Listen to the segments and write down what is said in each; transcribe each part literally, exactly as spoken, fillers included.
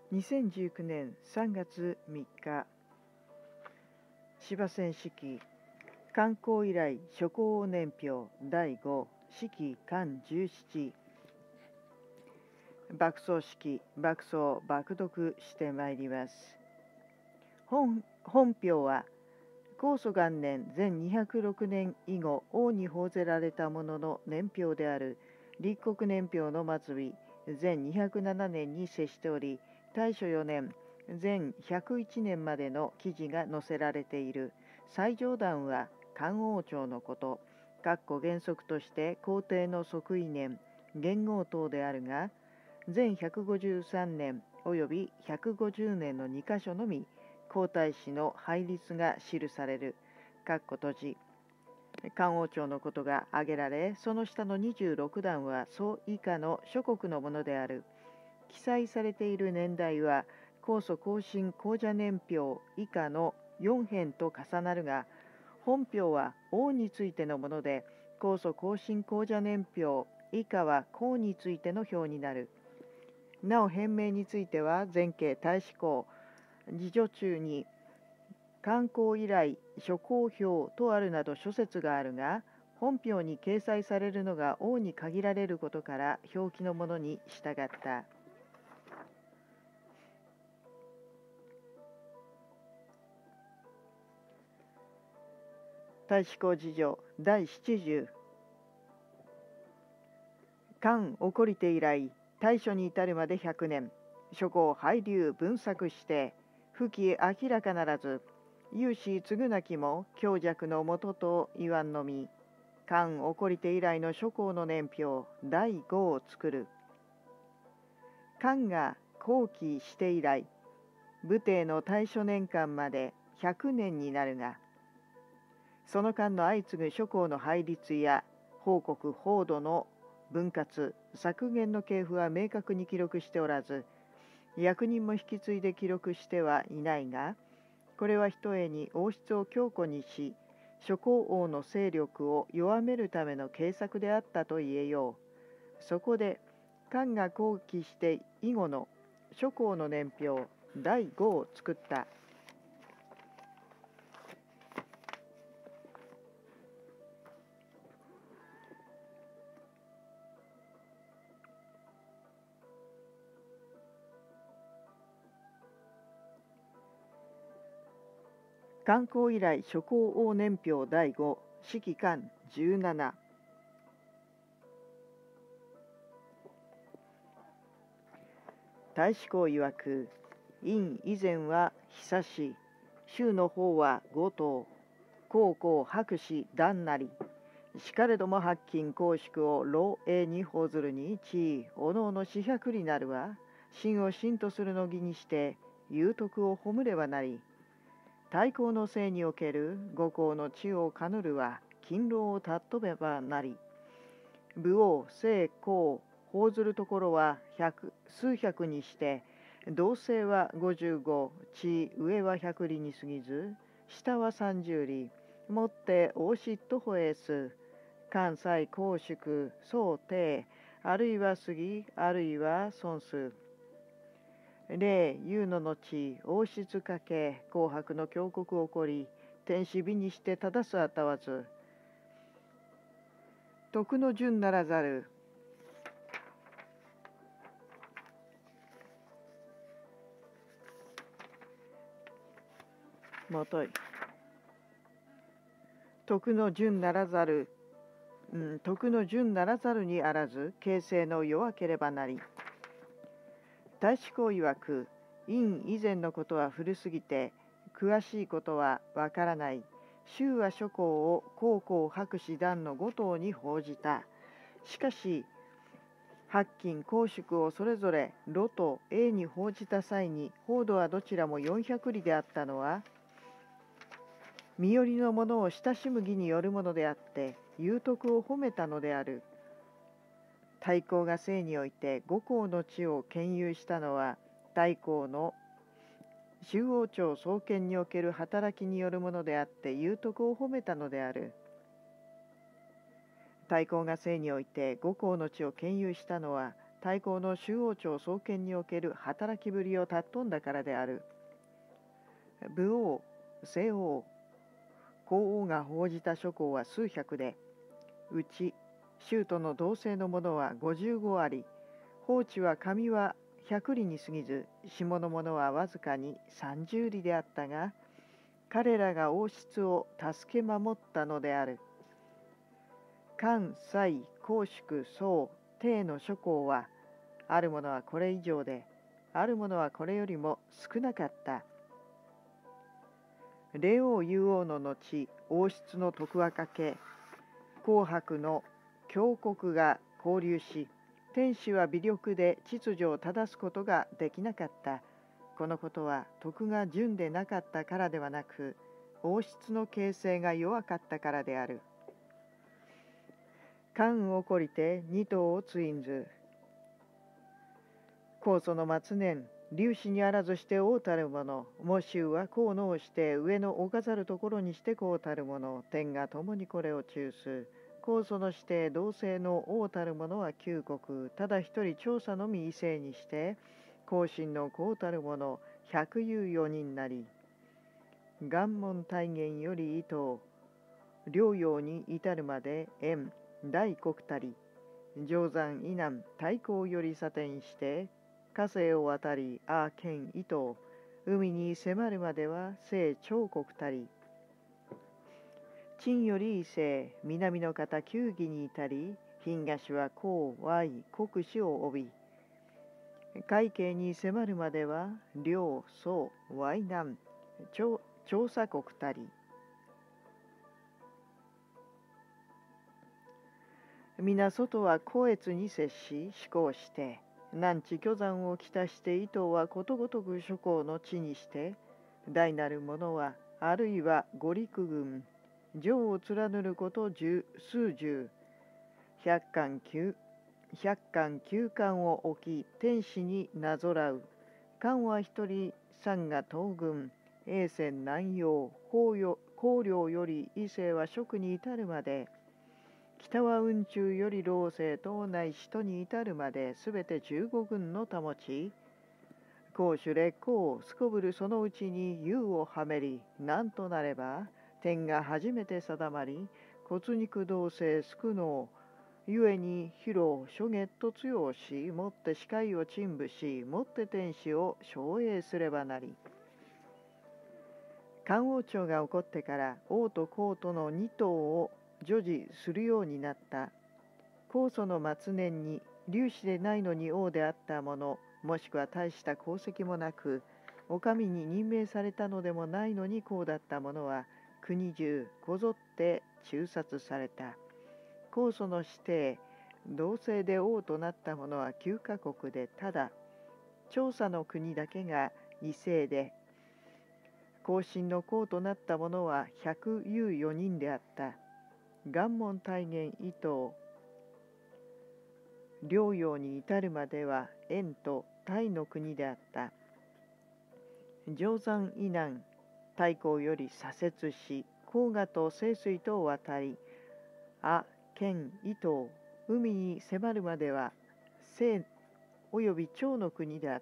にせんじゅうきゅうねんさんがつみっか、芝線式刊行以来諸行年表だいご式巻じゅうなな、爆走式爆走爆読してまいります。本本表は高祖元年ぜんにひゃくろくねん以後王に報ぜられたものの年表である立国年表の末尾ぜんにひゃくななねんに接しており、大正よねんぜんひゃくいちねんまでの記事が載せられている。最上段は漢王朝のこと、かっこ原則として皇帝の即位年、元号等であるが、ぜんひゃくごじゅうさんねんおよびひゃくごじゅうねんのにかしょのみ、皇太子の配列が記される。かっこ閉じ。漢王朝のことが挙げられ、その下のにじゅうろくだんはそ以下の諸国のものである。記載されている年代は、高祖更新公者年表以下のよんへんと重なるが、本表は王についてのもので、高祖更新公者年表以下は公についての表になる。なお変名については、前景大使公、自助中に刊行以来諸公表とあるなど諸説があるが、本表に掲載されるのが王に限られることから表記のものに従った。大使公事情だいななじゅう、漢起こりて以来大書に至るまでひゃくねん、諸行拝流分作して不記明らかならず、有志継ぐなきも強弱のもとと言わんのみ、漢起こりて以来の諸行の年表だいごを作る。漢が後期して以来、武帝の大書年間までひゃくねんになるが、その間の相次ぐ諸行の配列や報告報道の分割削減の系譜は明確に記録しておらず、役人も引き継いで記録してはいないが、これはひとえに王室を強固にし、諸行王の勢力を弱めるための計策であったと言えよう。そこで漢が後期して以後の諸行の年表だいごを作った。刊行以来諸行王年表だいご式巻じゅうなな。大使公曰く、院以前は久し、州の方は五頭、高校博士段なり、しかれども発金公祝を老永に報ずるに地位おのおの四百里なるは、真を真とするの儀にして、有徳を褒むればなり、太閤の姓における五公の地をかぬるは、勤労を尊べばなり、武王姓公報ずるところは百数百にして、同姓は五十五、地上は百里に過ぎず、下は三十里、もって王嫉とほえす、関西公祝、宗帝、あるいは杉、あるいは孫数。礼、有の後、王室かけ、紅白の峡谷を起こり、天使美にして正すあたわず、徳の順ならざる。もとい。徳の順ならざる、うん、徳の順ならざるにあらず、形成の弱ければなり。大使公曰く、院以前のことは古すぎて、詳しいことはわからない。州は諸公を高校博士団の五頭に報じた。しかし、発金公祝をそれぞれロと A に報じた際に、報度はどちらもよんひゃく里であったのは、身寄りの者を親しむ義によるものであって、有徳を褒めたのである。太閤が姓において五公の地を兼有したのは、太閤の周王朝創建における働きによるものであって、有徳を褒めたのである。太閤が姓において五公の地を兼有したのは、 太閤の周王朝創建における働きぶりを尊んだからである。武王、西王、皇王が報じた諸侯は数百で、うち州都の同姓の者は五十五あり、法地は上は百里に過ぎず、下の者はわずかに三十里であったが、彼らが王室を助け守ったのである。関西、公宿、宋、帝の諸侯は、ある者はこれ以上で、ある者はこれよりも少なかった。霊王幽王の後、王室の徳はかけ、紅白の強国が交流し、天使は微力で秩序を正すことができなかった。このことは徳が順でなかったからではなく、王室の形成が弱かったからである。漢を懲りて二頭をツインズ。高祖の末年、粒子にあらずして王たる者、もしは河野をして上のお飾るところにしてこうたる者、天が共にこれを中す。高祖の指定同姓の王たる者は九国、ただ一人調査のみ異姓にして、後進のこうたる者、百有四人なり、願門大元より伊藤、両陽に至るまで縁、大国たり、定山以南、太閤より左転して、河西を渡り、阿県伊東、海に迫るまでは西長国たり、陳より伊勢、南の方九義に至り、東は黄淮国司を帯び、海景に迫るまでは両宋淮南長調査国たり、皆外は高越に接し志向して、南地巨山を北して伊東はことごとく諸侯の地にして、大なる者はあるいは五陸軍、城を貫ること十数十、百貫九百貫九貫を置き天使になぞらう。漢は一人三が東軍、永泉南陽、高陵より伊勢は蜀に至るまで、北は雲中より老西東内首都に至るまで、すべて十五軍の保ち、攻守烈攻すこぶるそのうちに雄をはめり、なんとなれば天が初めて定まり、骨肉同性少能、ゆえに広諸月と強し、もって視界を陳部し、もって天使を奨励すればなり。漢王朝が起こってから王と皇との二頭を叙事するようになった。高祖の末年に粒子でないのに王であった者、もしくは大した功績もなく、お上に任命されたのでもないのにこうだった者は、国中こぞって誅殺された。高祖の指定、同姓で王となった者はきゅうカ国で、ただ、調査の国だけが異姓で、後進の皇となった者は百有四人であった。願門大元伊東、両陽に至るまでは燕とタイの国であった。定山以南、太閤より左折し、黄河と清水とを渡り、阿県伊東、海に迫るまでは西および長の国であった。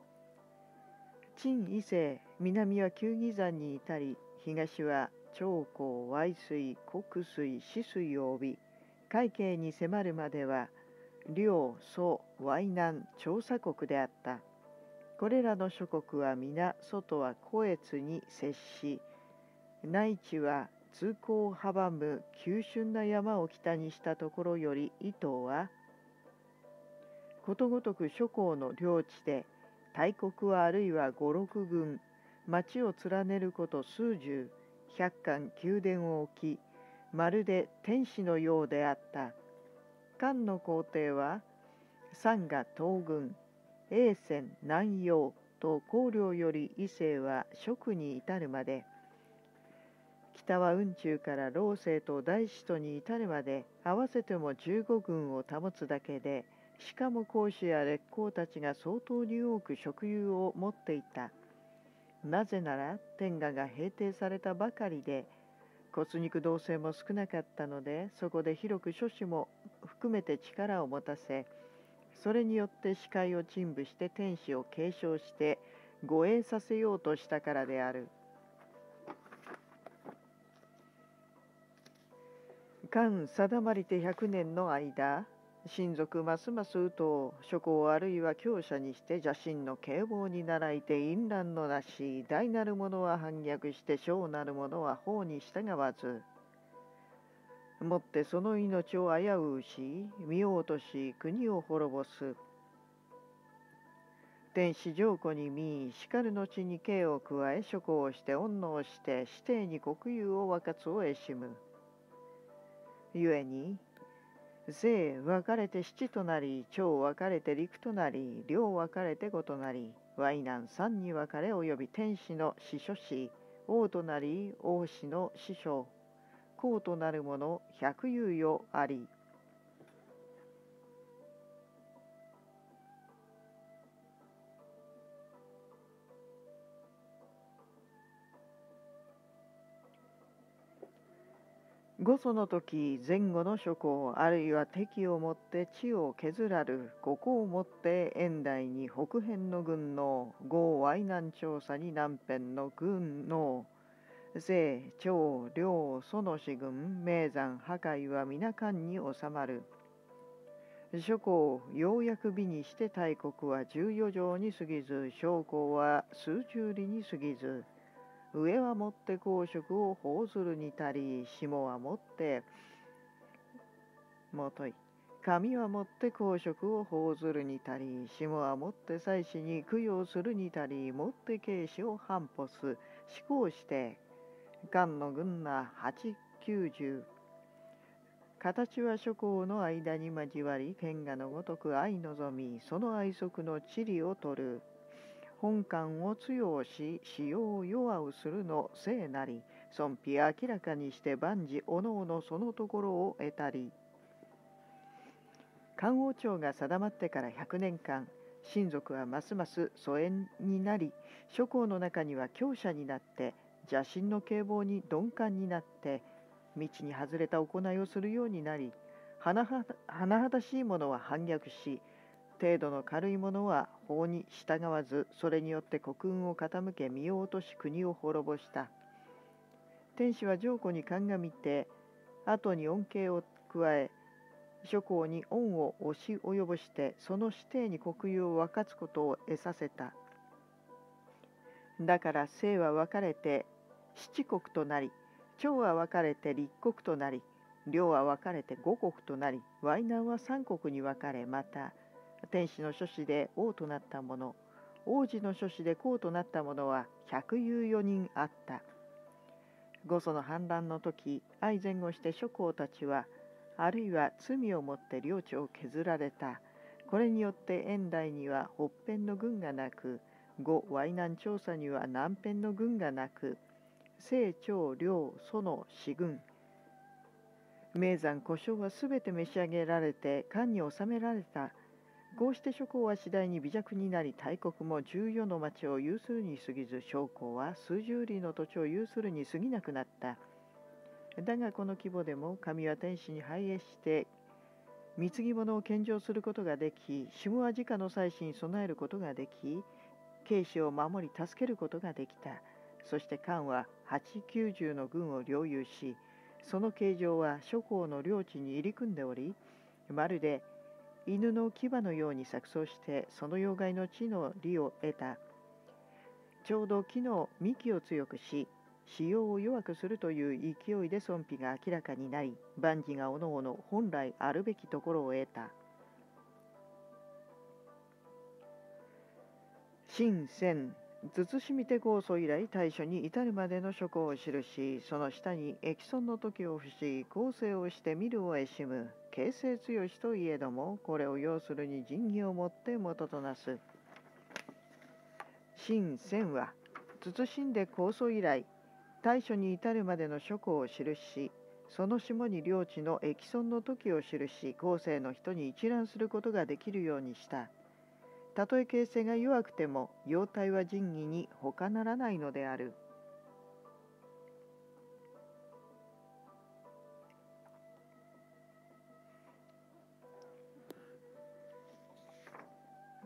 陳伊勢、南は九義山に至り、東は長江、淮水、国水、死水を帯び、海景に迫るまでは両蘇淮南調査国であった。これらの諸国は皆外は高越に接し、内地は通行を阻む急峻な山を北にしたところより伊東はことごとく諸侯の領地で、大国はあるいは五六軍、町を連ねること数十、百貫宮殿を置き、まるで天使のようであった。漢の皇帝は、三が東軍、永泉南陽と高陵より伊勢は蜀に至るまで、北は雲中から老西と大首都に至るまで、合わせても十五軍を保つだけで、しかも公主や烈公たちが相当に多く職有を持っていた。なぜなら天下が平定されたばかりで、骨肉同性も少なかったので、そこで広く諸子も含めて力を持たせ、 それによって視界を陳腐して天使を継承して護衛させようとしたからである。間定まりて百年の間、親族ますますうとう諸行あるいは強者にして邪神の警棒に倣いて淫乱のなし、大なる者は反逆して小なる者は法に従わず、もってその命を危うし、見落とし国を滅ぼす。天使上古に見、しかる後に刑を加え、諸行をして恩能をして、指定に国有を分かつを得しむ。故に、税分かれて七となり、長分かれて陸となり、両分かれて五となり、淮南三に分かれ及び天使の司書士、王となり王子の師匠、公となる者百有余あり。五祖の時、前後の諸行、あるいは敵をもって地を削らる、五行をもって遠大に北辺の軍の、豪淮南調査に南辺の軍の、税、長、領、祖の四軍、名山、破壊は皆間に収まる。諸行、ようやく美にして大国は十余条に過ぎず、小国は数十里に過ぎず、上はもって公職を報ずるにたり、下はもってもとい。神はもって公職を報ずるにたり、下はもって祭祀に供養するにたり、もって慶使を半歩す、思考して、漢の軍な八九十。形は諸行の間に交わり、剣河のごとく相望み、その愛足の地理を取る。本官を強し、使用を弱うするの聖なり、尊卑明らかにして万事おのおのそのところを得たり。漢王朝が定まってから百年間、親族はますます疎遠になり、諸行の中には強者になって、邪神の警棒に鈍感になって、道に外れた行いをするようになり、甚だしい者は反逆し、程度の軽い者は法に従わず、それによって国運を傾け、身を落とし国を滅ぼした。天使は上古に鑑みて、後に恩恵を加え、諸行に恩を押し及ぼして、その指定に国有を分かつことを得させた。だから姓は分かれて七国となり、長は分かれて立国となり、領は分かれて五国となり、淮南は三国に分かれ、また天使の諸子で王となった者、王子の諸子で公となった者は百有余人あった。五祖の反乱の時、相前後して諸公たちは、あるいは罪をもって領地を削られた。これによって遠大には北辺の軍がなく、呉淮南調査には南辺の軍がなく、清長領祖の四軍、名山古書はすべて召し上げられて漢に収められた。こうして諸公は次第に微弱になり、大国も十余の町を有するに過ぎず、小公は数十里の土地を有するに過ぎなくなった。だがこの規模でも神は天使に拝謁して貢ぎ物を献上することができ、下は直の祭祀に備えることができ、慶使を守り助けることができた。そして漢は八九十の軍を領有し、その形状は諸公の領地に入り組んでおり、まるで犬の牙のように錯綜して、その要害の地の利を得た。ちょうど木の幹を強くし、使用を弱くするという勢いで尊卑が明らかになり、万事がおのおの本来あるべきところを得た。新千慎みて高祖以来大書に至るまでの諸行を記し、その下に駅村の時を付し、構成をして見るを得しむ。形成強しといえども、これを要するに仁義をもって元となす。新千は慎んで高祖以来大書に至るまでの諸行を記し、その下に領地の駅村の時を記し、後世の人に一覧することができるようにした。たとえ形成が弱くても、様態は仁義に他ならないのである。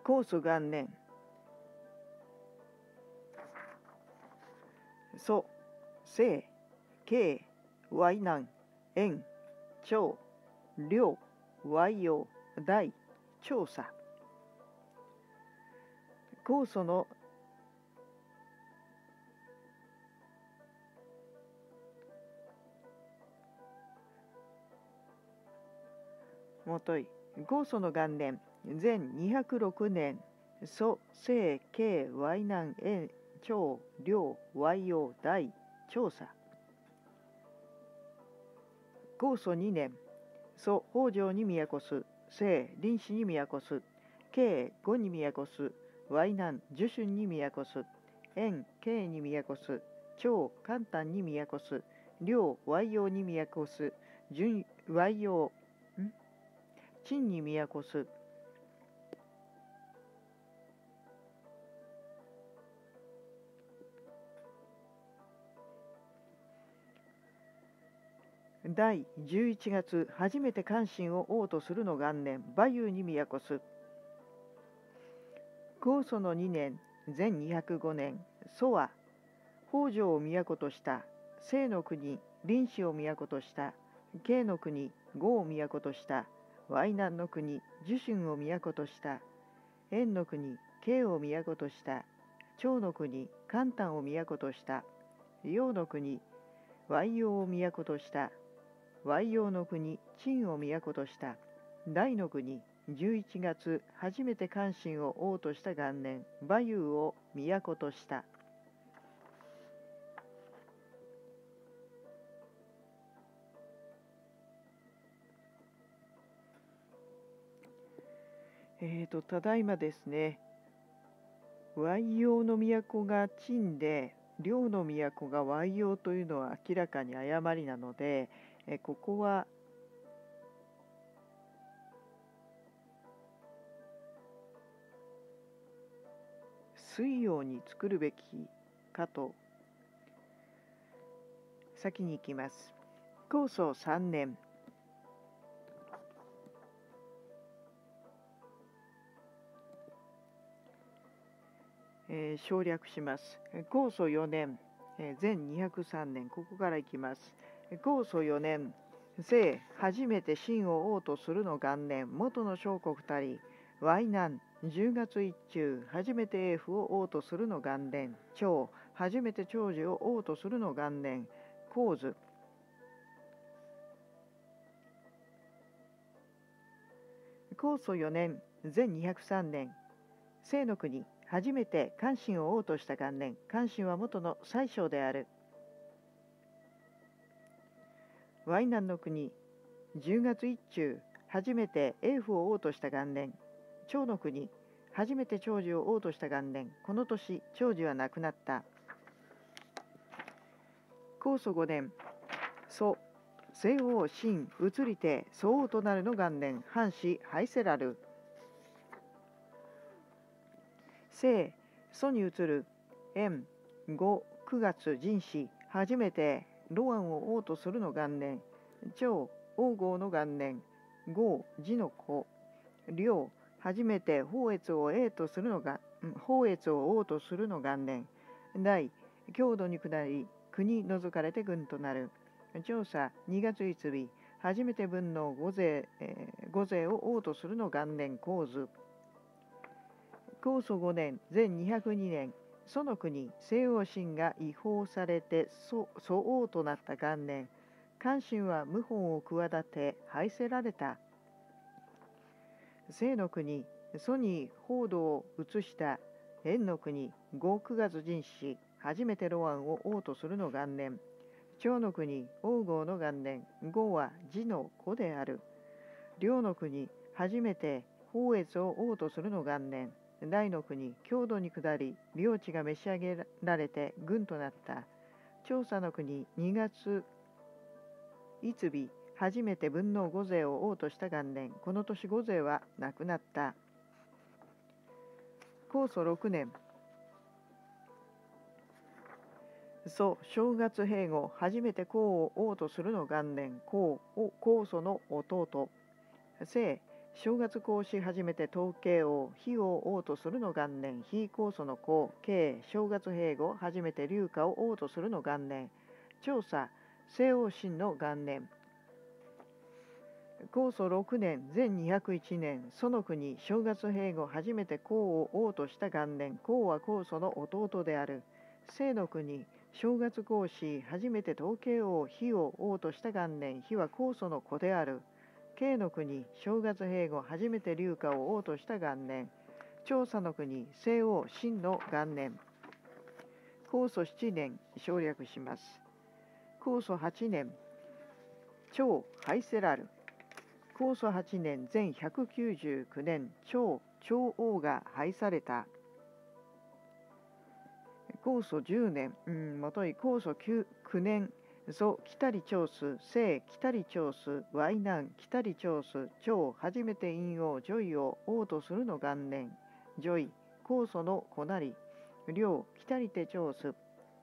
高祖元年、祖、清、慶、淮南、延、長、梁、淮陽、大、長沙。高祖のもとい、高祖の元年、ぜんにひゃくろくねん、祖、清、慶、淮南、延、長、梁、淮陽、大、長沙。高祖にねん、祖、北条に都す、清、臨死に都す、慶、呉に都す、淮南、寿春に都す、延、慶に都す、長、関丹に都す、梁、淮陽に都す、順、淮陽、ん陳に都す。第じゅういちがつ、初めて関心を王とするの元年、馬遊に都す。高祖のにねん、ぜんにひゃくごねん、祖は北条を都とした、清の国、臨死を都とした、慶の国、呉を都とした、淮南の国、寿春を都とした、延の国、慶を都とした、長の国、関丹を都とした、陽の国、淮陽を都とした、淮陽の国、陳を都とした、大の国、じゅういちがつ、初めて関心を王とした元年、馬遊を都とした。えーと、ただいまですね、淮陽の都が陳で、梁の都が淮陽というのは明らかに誤りなので、えここは水陽に作るべきかと先に行きます。高祖さんねん、えー、省略します。高祖よねん、えー、ぜんにひゃくさんねん、ここから行きます。高祖よねん、清、初めて秦を王とするの元年、元の小国たり、淮南、じゅうがつ一中、初めて英府を王とするの元年、長、初めて長寿を王とするの元年、高祖。高祖よねん、ぜんにひゃくさんねん、清の国、初めて関心を王とした元年、関心は元の宰相である。淮南の国、じゅうがつ一中、初めて英府を王とした元年、長の国、初めて長寿を王とした元年、この年、長寿は亡くなった。高祖ごねん、祖、西王秦移りて祖王となるの元年、藩士廃せらる。清、祖に移る、延、呉、くがつ壬子、初めてロアンを王とするの元年、長、王号の元年、呉、字の子、梁、初めて宝越を英とするのが、宝越を王とするの元年、大、郷土に下り、国除かれて軍となる。調査にがついつび、初めて文の御勢、えー、御勢を王とするの元年、高祖。高祖ごねん、ぜんにひゃくにねん、祖の国、西王秦が違法されて祖王となった元年、関心は謀反を企て廃せられた。清の国、祖に報道を移した延の国、呉くがつ壬子、初めてロアンを王とするの元年、長の国、王号の元年、呉は字の子である。梁の国、初めて宝越を王とするの元年、大の国、郷土に下り、領地が召し上げられて軍となった。長沙の国、にがついつび、初めて文能御勢を王とした元年、この年御勢は亡くなった。高祖ろくねん、祖正月併合、初めて公を王とするの元年、公を高祖の弟。清、 正月皇し始めて統計王、非を王とするの元年、非皇祖の皇、慶、正月平後、初めて龍華を王とするの元年、調査、西王神の元年、皇祖ろくねん、ぜんにひゃくいちねん、その国、正月平後、初めて皇を王とした元年、皇は皇祖の弟である。清の国、正月皇子、初めて統計王、非を王とした元年、非は皇祖の子である。慶の国、正月平後、初めて龍華を王とした元年、調査の国、西王神の元年、皇祖しちねん、省略します。皇祖はちねん、長ハイセラル。皇祖はちねん、ぜんひゃくきゅうじゅうきゅうねん、長長王が廃された。皇祖じゅうねん、うん、もとい皇祖きゅうねん、祖北里長子、聖北里長子、淮南北里長子、長初めて陰王、女位を王とするの元年、女位、皇祖の子なり、領北里手長子、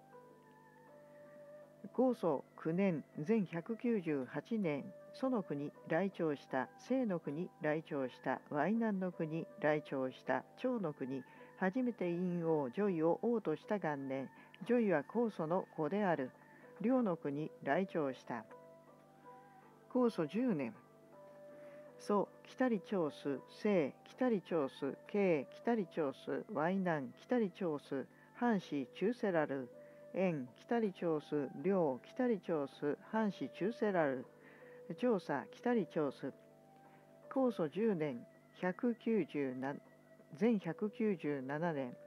皇祖きゅうねん、ぜんひゃくきゅうじゅうはちねん、祖の国来朝した、清の国来朝した、淮南の国来朝した、長の国、初めて陰王、女位を王とした元年、女位は皇祖の子である。領の国来朝した。皇祖じゅうねん、祖北里長子、聖北里長子、慶北里長子、淮南北里長子、藩士中世ラル、円北里長子、領北里長子、藩士中世ラル、調査北里長子、皇祖じゅうねん、ひゃくきゅうじゅうななぜんひゃくきゅうじゅうななねん、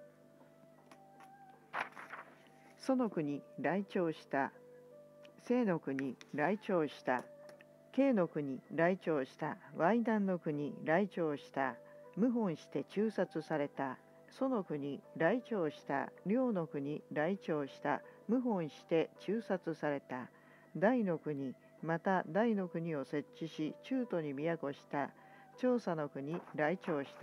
祖の国来朝した、清の国来朝した、慶の国来朝した、淮南の国来朝した、謀反して誅殺された。祖の国来朝した、領の国来朝した、謀反して誅殺された。大の国、また大の国を設置し、中都に都した。調査の国来朝した。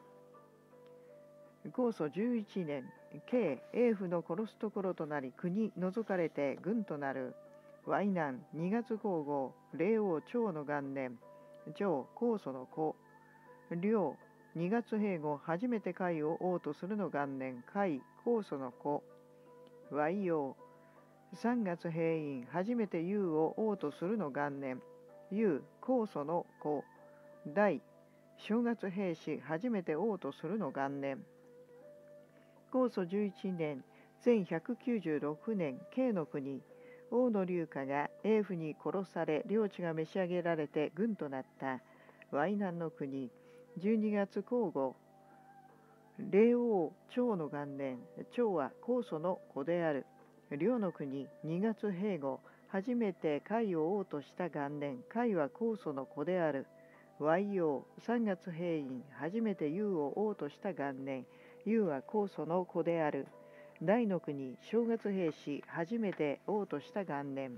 皇祖じゅういちねん、慶英父の殺すところとなり、国除かれて軍となる。淮南にがつ皇后、霊王長の元年、長皇祖の子、領にがつ平後、初めて海を王とするの元年、海皇祖の子、淮陽さんがつ平院、初めて雄を王とするの元年、雄皇祖の子、大正月平氏、初めて王とするの元年、皇祖じゅういちねん、ぜんひゃくきゅうじゅうろくねん、慶の国、王の龍華が英父に殺され、領地が召し上げられて軍となった。淮南の国、じゅうにがつ皇后、霊王長の元年、長は皇祖の子である。領の国、にがつ平後、初めて海を王とした元年、海は皇祖の子である。淮陽さんがつ平院、初めて雄を王とした元年、雄は皇祖の子である。大の国、正月平氏、初めて王とした元年。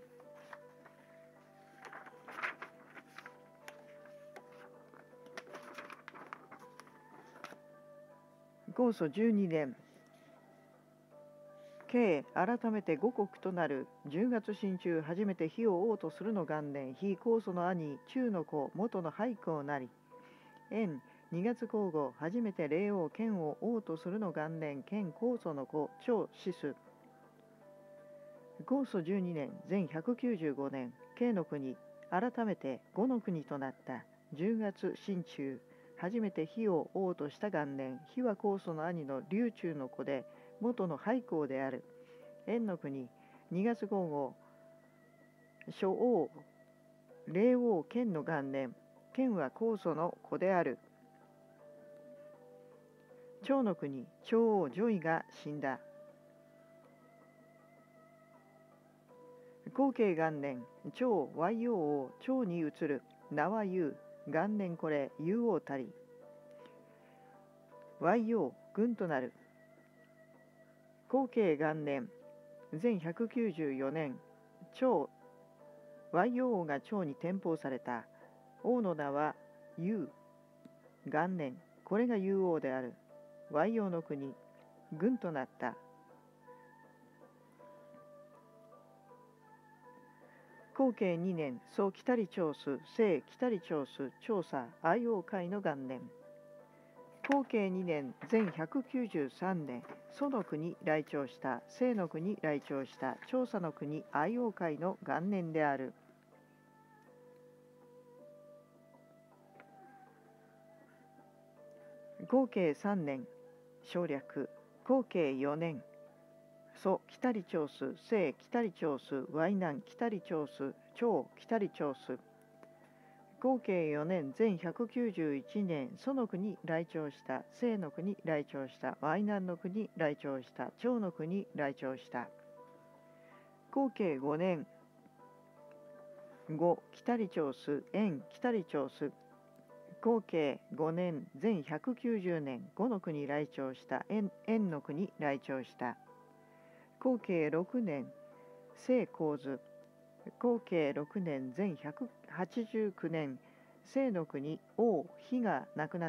皇祖じゅうにねん、慶改めて五国となる。じゅうがつ新中、初めて非を王とするの元年、非皇祖の兄、中の子、元の廃皇なり。延にがつ皇后、初めて霊王剣を王とするの元年、剣皇祖の子、長子嗣。皇祖じゅうにねん、ぜんひゃくきゅうじゅうごねん、慶の国、改めて五の国となった。じゅうがつ新中、初めて非を王とした元年、非は皇祖の兄の龍中の子で、元の廃皇である。延の国、にがつ皇后、諸王、霊王剣の元年、剣は皇祖の子である。長の国、長王女位が死んだ。後慶元年、長淮陽王、長に移る。名は雄、元年これ、雄王たり。淮陽、軍となる。後慶元年、ぜんひゃくきゅうじゅうよねん、長淮陽王が長に転封された。王の名は雄、元年、これが雄王である。淮陽の国、軍となった。 後継にねん、宋北里長州、清北里長州、調査、愛王会の元年。後継にねん、全ひゃくきゅうじゅうさんねん、蘇の国来朝した、清の国来朝した、調査の国愛王会の元年である。後継さんねん、省略。後継よねん、蘇北里長州、清北里長州、淮南北里長州、長北里長州。合計よねん、全ひゃくきゅうじゅういちねん、蘇の国来朝した、清の国来朝した、淮南の国来朝した、長の国来朝した。合計ごねん、ご北里長州、延北里長州。合計ごねん、全ひゃくきゅうじゅうねん、ごの国来朝した、延延の国来朝した。合計ろくねん、清光図。合計ろくねん、全ひゃくはちじゅうきゅうねん、清の国王妃が亡くなった。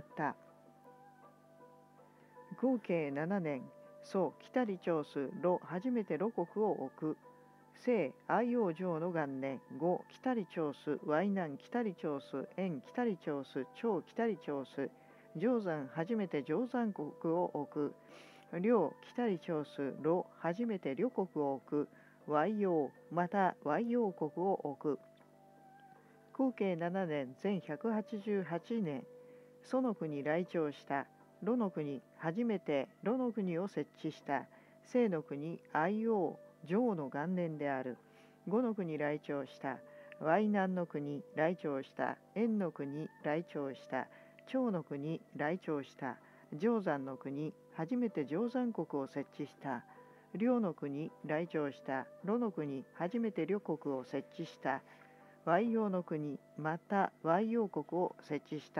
合計ななねん、宋北里長州、盧初めて盧国を置く。清愛王城の元年、呉北里長州、淮南北里長州、延北里長州、長北里長州、定山初めて定山国を置く。両北里長州、盧初めて両国を置く。淮陽また淮陽国を置く。合計ななねん、全ひゃくはちじゅうはちねん、蘇の国来朝した。盧の国初めて盧の国を設置した。清の国愛王城の元年である。呉の国来朝した。淮南の国来朝した。延の国来朝した。長の国来朝した。定山の国初めて定山国を設置した。両の国来朝した。盧の国初めて両国を設置した。淮陽の国また淮陽国を設置した。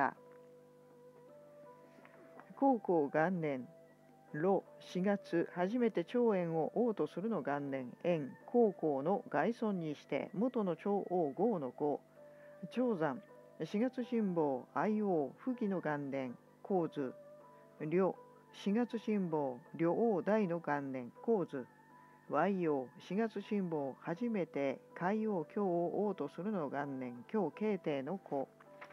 高校元年、盧しがつ初めて長延を王とするの元年、延高校の外孫にして元の長王豪の子、長山しがつ辛抱愛王不義の元年、光図両しがつ辛抱両王大の元年、光図淮陽しがつ辛抱初めて海王京を王とするの元年、京慶帝の子。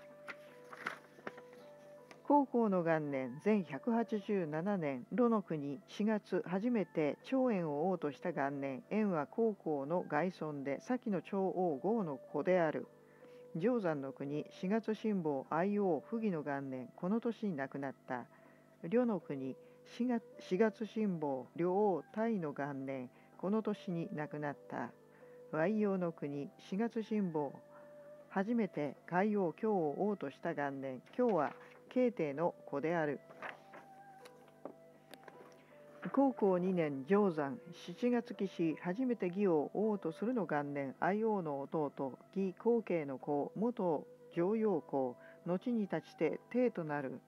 高校の元年、全ひゃくはちじゅうななねん、盧の国しがつ初めて長延を王とした元年、延は高校の外孫で先の長王豪の子である。定山の国しがつ辛抱愛王不義の元年、この年に亡くなった。呂の国しがつ辛抱両王泰の元年、この年に亡くなった。淮陽の国しがつ辛抱初めて海王京を王とした元年、京は慶帝の子である。高校にねん、定山しちがつ期し初めて義を王とするの元年、愛王の弟義後継の子、元常陽公、後に立ちて帝となる。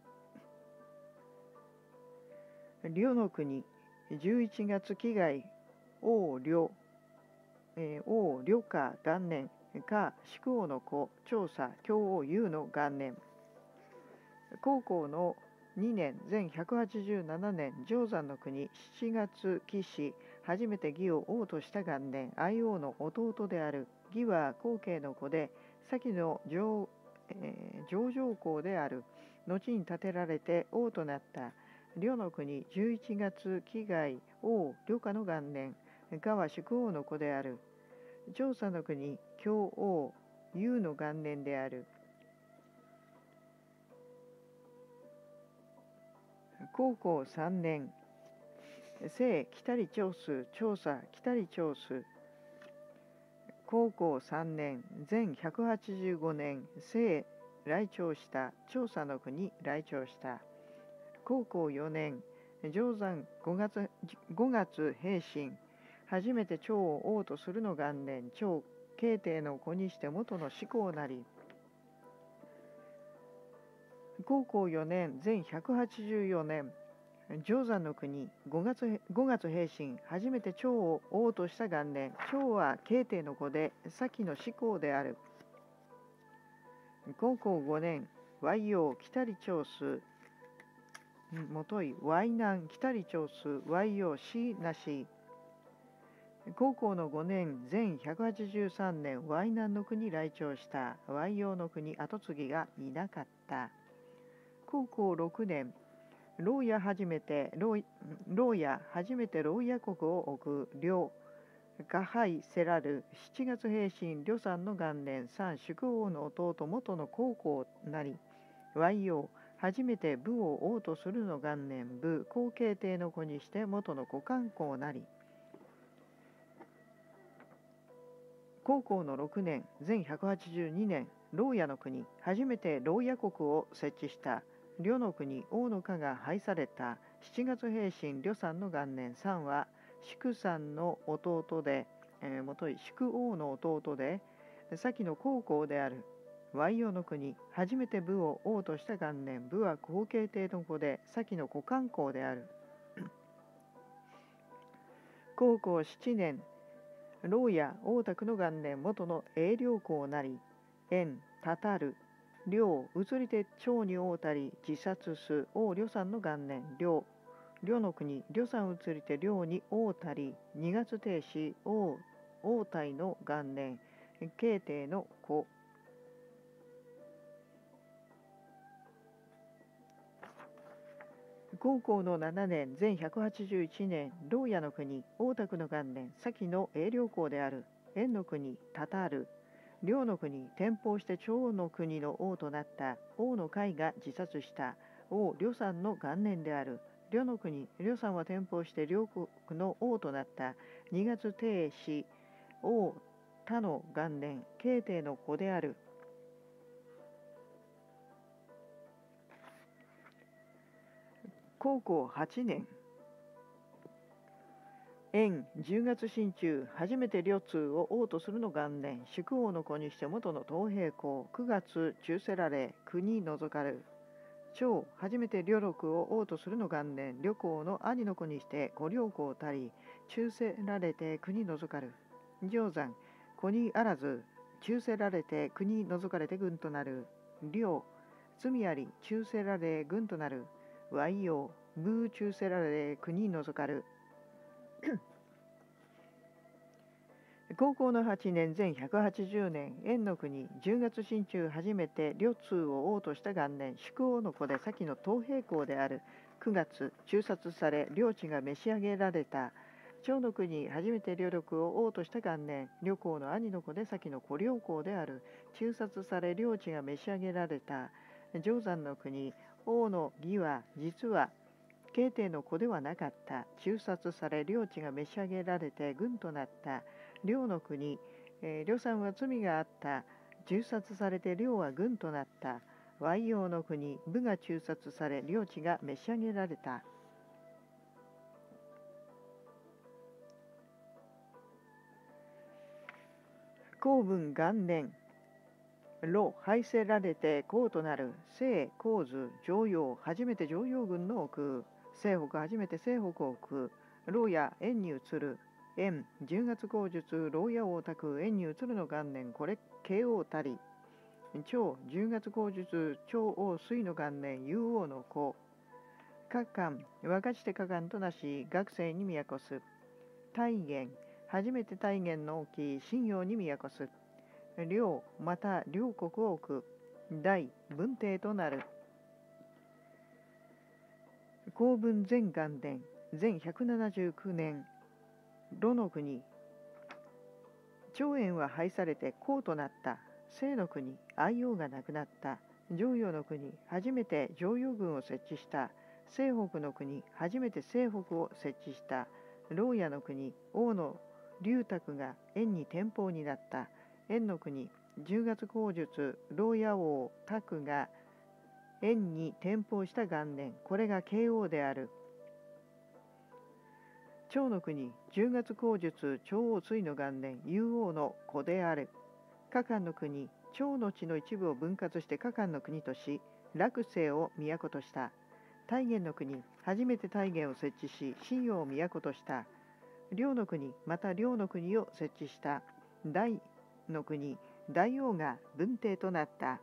呂の国じゅういちがつ期外王呂、えー、王呂下元年か宿王の子、調査京王雄の元年。高校のにねん、全ひゃくはちじゅうななねん、定山の国しちがつ期し初めて義を王とした元年、愛王の弟である。義は後継の子で先の上、えー、上上公である。後に建てられて王となった。呂の国じゅういちがつ期外王呂下の元年、下は宿王の子である。調査の国京王雄の元年である。高校さんねん、清北里長州、調査北里長州。高校さんねん、全ひゃくはちじゅうごねん、清来朝した。調査の国来朝した。高校よねん、定山ごがつ、ごがつ平身初めて長を王とするの元年、長慶帝の子にして元の始皇なり。高校よねん、全ひゃくはちじゅうよねん、定山の国5月、ごがつ平身初めて長を王とした元年、長は慶帝の子で先の始皇である。高校ごねん、淮陽北里長州、もとい淮南北里長州、淮陽市なし。 高校のごねん全ひゃくはちじゅうさんねん、ワイナンの国来庁したワイヨウの国跡継ぎがいなかった。高校ろくねん、牢屋初めて牢牢屋初めて牢屋国を置く領ガハイセラルしちがつ平身呂さんの元年三宿王の弟元の高校なりワイヨウ初めて武を王とするの元年武後継帝の子にして元の古漢公なり高校のろくねん全ひゃくはちじゅうにねん牢屋の国初めて牢屋国を設置した呂の国王の家が廃されたしちがつ平身呂さんの元年さんは祝さんの弟で、えー、もとい祝王の弟で先の高校であるワイヨウの国初めて武を王とした元年武は後継帝の子で先の古漢公である高校しちねん牢屋王卓の元年元の永領公なり縁たたる領移りて長に王たり自殺す王呂さんの元年領呂の国呂さん移りて領に王たりにがつ定子王王太の元年慶帝の子高校のななねん全ひゃくはちじゅういちねん牢屋の国王卓の元年先の永領公である縁の国たたる領の国天保して長の国の王となった王の会が自殺した王呂さんの元年である呂の国呂さんは天保して領国の王となったにがつ定子王他の元年慶帝の子である高校はちねん延じゅうがつ新中初めて呂通を王とするの元年祝王の子にして元の東平公くがつ中せられ国除かる長初めて呂禄を王とするの元年呂公の兄の子にして五領公たり中せられて国除かる定山子にあらず中せられて国除かれて軍となる領罪あり中せられ軍となるワイヨウ武中せられ国除かる高校のはちねん全ひゃくはちじゅうねん円の国じゅうがつ新中初めて呂通を王とした元年祝王の子で先の東平公であるくがつ中殺され領地が召し上げられた長の国初めて呂禄を王とした元年呂公の兄の子で先の古領公である中殺され領地が召し上げられた定山の国王の義は実は慶帝の子ではなかった中殺され領地が召し上げられて軍となった領の国、えー、呂さんは罪があった中殺されて領は軍となったワイヨウの国武が中殺され領地が召し上げられた公文元年呂廃せられて公となる西高図常陽初めて常陽軍の置く西北初めて西北を置く牢や円に移る円じゅうがつ後述牢屋王宅円に移るの元年これ慶王たり長じゅうがつ後述長王水の元年雄王の子各官若ちて加官となし学生に都す大元初めて大元の置き信用に都す領また領国を置く大文帝となる公文全元年全ひゃくななじゅうきゅうねん呂の国長園は廃されて公となった清の国愛王がなくなった常陽の国初めて常陽軍を設置した西北の国初めて西北を設置した牢屋の国王の龍卓が円に天保になった円の国じゅうがつ後述牢屋王卓が円に天保した元年これが慶王である長の国じゅうがつ後述長王隋の元年雄王の子である加漢の国長の地の一部を分割して加漢の国とし楽西を都とした大元の国初めて大元を設置し信陽を都とした領の国また領の国を設置した大の国大王が文帝となった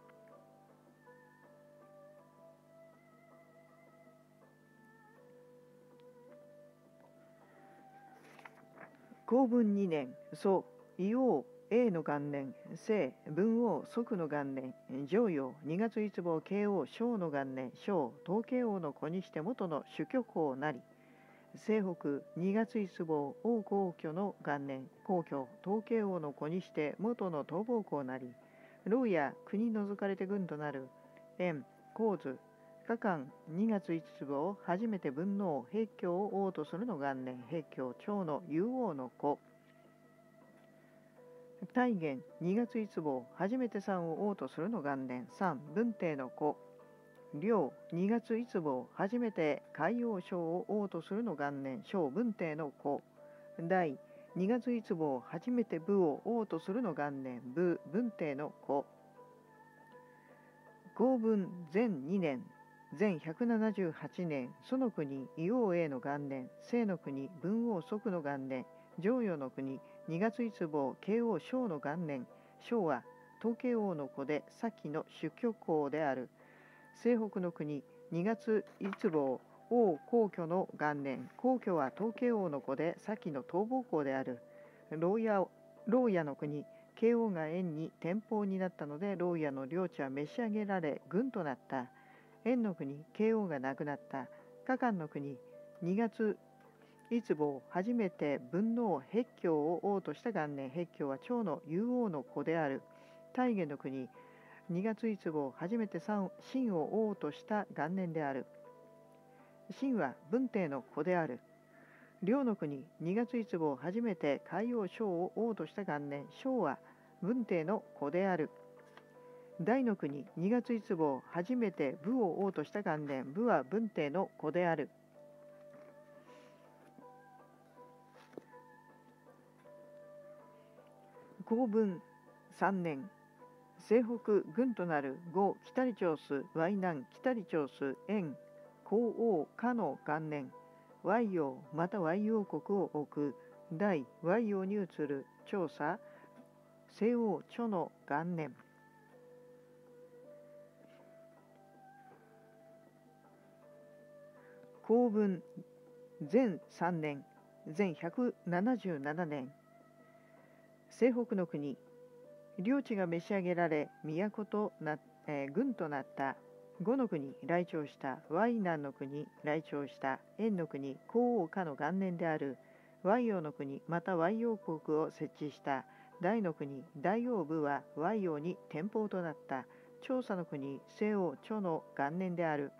公文にねん、祖、伊王、永の元年、清、文王、即の元年、上陽、にがついつぼう、慶王、正の元年、正、東慶王の子にして元の主教皇なり、西北にがついつぼう、王皇居の元年、皇居、東慶王の子にして元の逃亡皇なり、牢や国除かれて軍となる、円、皇図、下官にがついつつぼう、初めて文王、平教を王とするの元年、平教、長の雄王の子、大元にがついつぼう、初めて三を王とするの元年、三、文帝の子、良にがついつぼう、初めて海王省を王とするの元年、小文帝の子、大にがついつぼう、初めて武を王とするの元年、武文帝の子、公文前にねん、前ひゃくななじゅうはちねん、蘇の国、伊王永の元年、清の国、文王即の元年、上陽の国、にがついつぼう、慶王正の元年、正は東慶王の子で先の主教皇である。西北の国、にがついつぼう、王皇居の元年、皇居は東慶王の子で先の逃亡皇である。牢屋、牢屋の国、慶王が燕に天保になったので、牢屋の領地は召し上げられ、軍となった。燕の国、慶王が亡くなった。下官の国、にがついつぼう、初めて文王、平教を王とした元年、平教は長の雄王の子である。大元の国、にがついつぼう、初めて秦を王とした元年である。秦は文帝の子である。遼の国、にがついつぼう、初めて海王省を王とした元年、省は文帝の子である。大の国、にがついつぼう、初めて武を王とした元年、武は文帝の子である。公文さんねん、西北軍となる呉北里長子、淮南北里長子、燕、皇王下の元年、淮陽また淮陽国を置く、大淮陽に移る調査、西王著の元年。公文前さんねん、前ひゃくななじゅうななねん、西北の国、領地が召し上げられ、都とな、えー、軍となった。呉の国、来庁した。淮南の国、来庁した。燕の国、皇王下の元年である。淮陽の国、また淮陽国を設置した。大の国、大王部は淮陽に天保となった。長沙の国、西王著の元年である。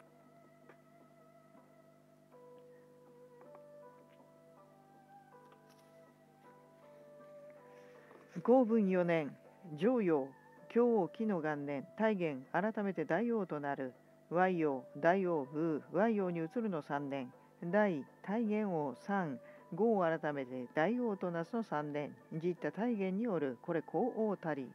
公文よねん、上陽、教王紀の元年、大元改めて大王となる。淮陽、大王部、淮陽に移るのさんねん。大、大元王三、号を改めて大王となすのさんねん。じった大元による、これ皇王たり。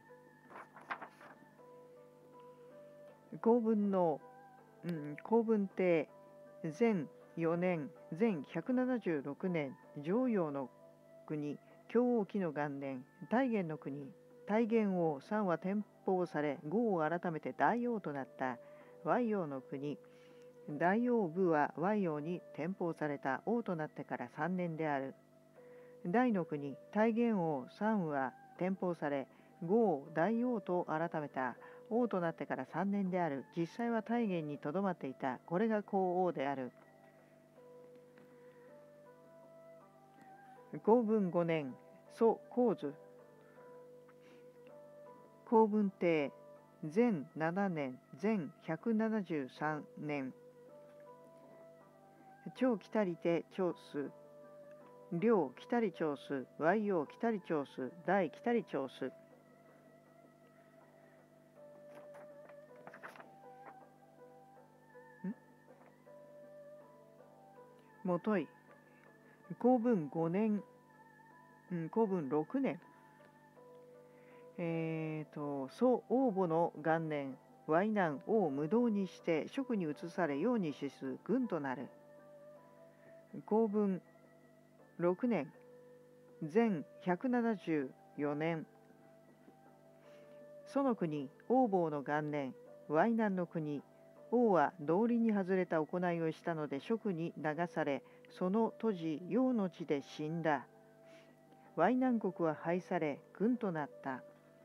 公文の、うん、公文帝、前よねん、前ひゃくななじゅうろくねん、上陽の国、教王紀の元年、大元の国、大元王三は天保され、号を改めて大王となった。淮陽の国、大王部は淮陽に天保された。王となってからさんねんである。大の国、大元王三は天保され、号を大王と改めた。王となってからさんねんである。実際は大元にとどまっていた。これが皇王である。公文ごねん、祖皇図、公文帝、前ななねん、前ひゃくななじゅうさんねん、長北里手長子、領北里長子、淮陽北里長子、大北里長子。もとい、公文ごねん、うん、公文ろくねん、えーと、祖王母の元年、淮南王無道にして職に移され、世に死す軍となる。公文ろくねん、前ひゃくななじゅうよねん、祖の国、王母の元年、淮南の国、王は道理に外れた行いをしたので職に流され、その当時、陽の地で死んだ。 淮南国は廃され、軍となった。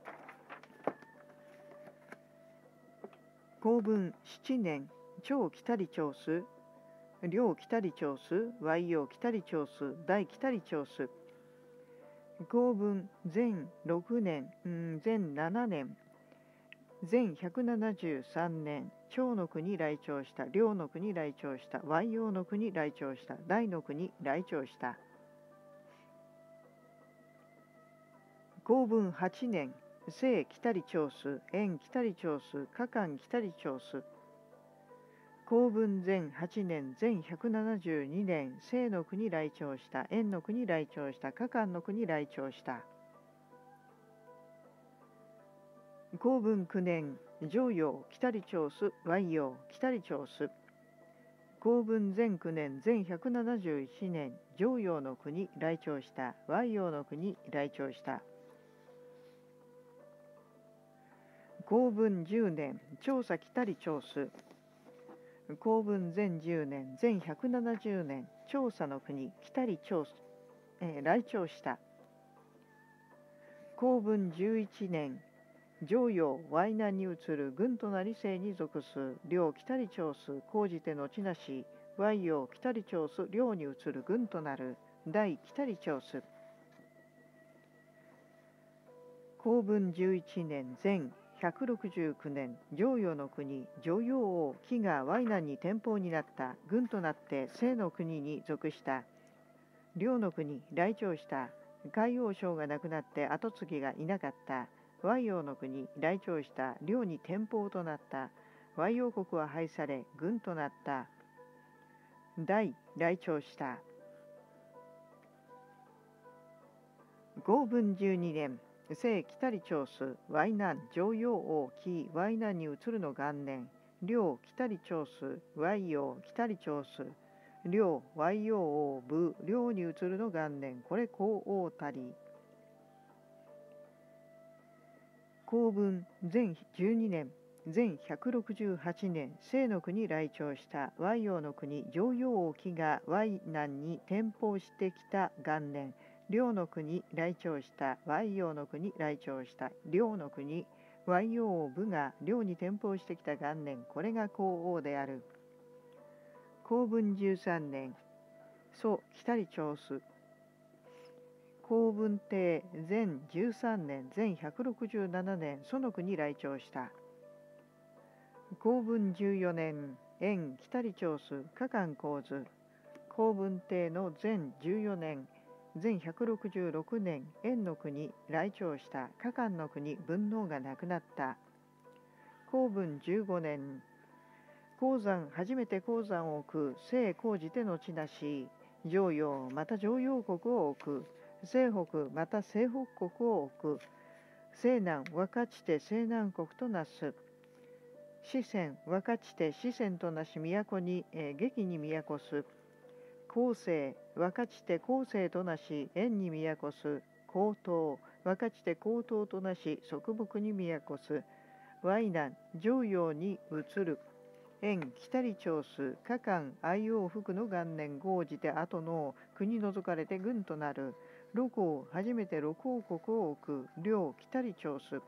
公文七年、長北里長子、領北里長子、淮陽北里長子、大北里長子。公文前六年、前七年、前百七十三年、長の国来朝した、領の国来朝した、淮陽の国来朝した、大の国来朝した。公文八年、西北里長子、延北里長子、加冠北里長子。公文前八年、前百七十二年、西の国来朝した、延の国来朝した、加冠の国来朝した。公文九年、上陽北里長子、淮陽北里長子。公文前九年、前百七十一年、上陽の国来朝した、淮陽の国来朝した。公文十年、長佐北里長子。公文前十年、前百七十年、長佐の国北里長子、えー、来朝した。公文十一年、上陽淮南に移る軍となり姓に属す、領北里長子、講じて後なし、淮陽北里長子、領に移る軍となる、大北里長子。公文十一年、前百六十九年、上陽の国、上陽王、紀が淮南に天保になった、軍となって清の国に属した。領の国、来朝した。海王将が亡くなって跡継ぎがいなかった。淮陽の国、来朝した。領に天保となった。淮陽国は廃され、軍となった。大、来朝した。公文十二年、西北里長子、淮南上陽王紀淮南に移るの元年、領北里長子、淮陽北里長子、領淮陽王部、領に移るの元年、これ皇王たり。公文前十二年、前百六十八年、清の国来朝した淮陽の国、上陽王紀が淮南に天保してきた元年、領の国来朝した淮陽の国来朝した領の国淮陽王部が領に天保してきた元年、これが皇王である。公文十三年、祖北里長子。公文帝前十三年、前百六十七年、祖の国来朝した。公文十四年、延北里長子、加冠皇子。公文帝の前十四年、前百六十六年、延の国来朝した。加冠の国文王が亡くなった。公文十五年、鉱山初めて鉱山を置く西高じて後なし、上陽また上陽国を置く、西北また西北国を置く、西南分かちて西南国となす。四川分かちて四川となし都に、えー、劇に都す。後世分かちて後世となし円に都す。高東分かちて高東となし側木に都す。淮南上陽に移る。延北里長子、加冠愛王福の元年合じて後の国除かれて軍となる。六王初めて六王国を置く。領北里長子。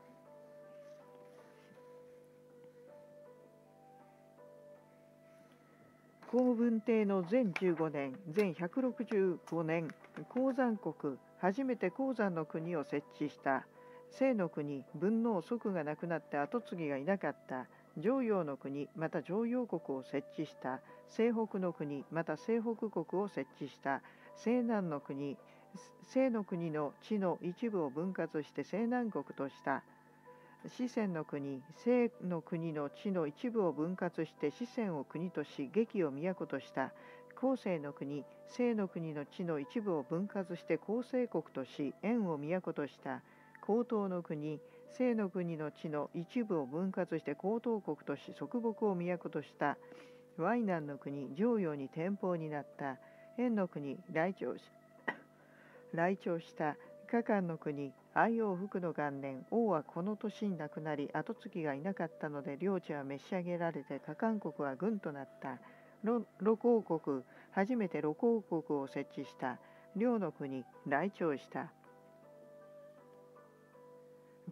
公文帝の前十五年、前百六十五年、鉱山国初めて鉱山の国を設置した。西の国文王祖が亡くなって跡継ぎがいなかった。上陽の国また上陽国を設置した。西北の国また西北国を設置した。西南の国西の国の地の一部を分割して西南国とした。四川の国西の国の地の一部を分割して四川を国とし劇を都とした。後世の国西の国の地の一部を分割して後世国とし燕を都とした。高東の国西の国の地の一部を分割して高東国とし側木を都とした。淮南の国上陽に天保になった。燕の国来朝し来朝した。加冠の国愛王福の元年、王はこの年に亡くなり跡継ぎがいなかったので領地は召し上げられて加冠国は軍となった。六王国初めて六王国を設置した。領の国来朝した。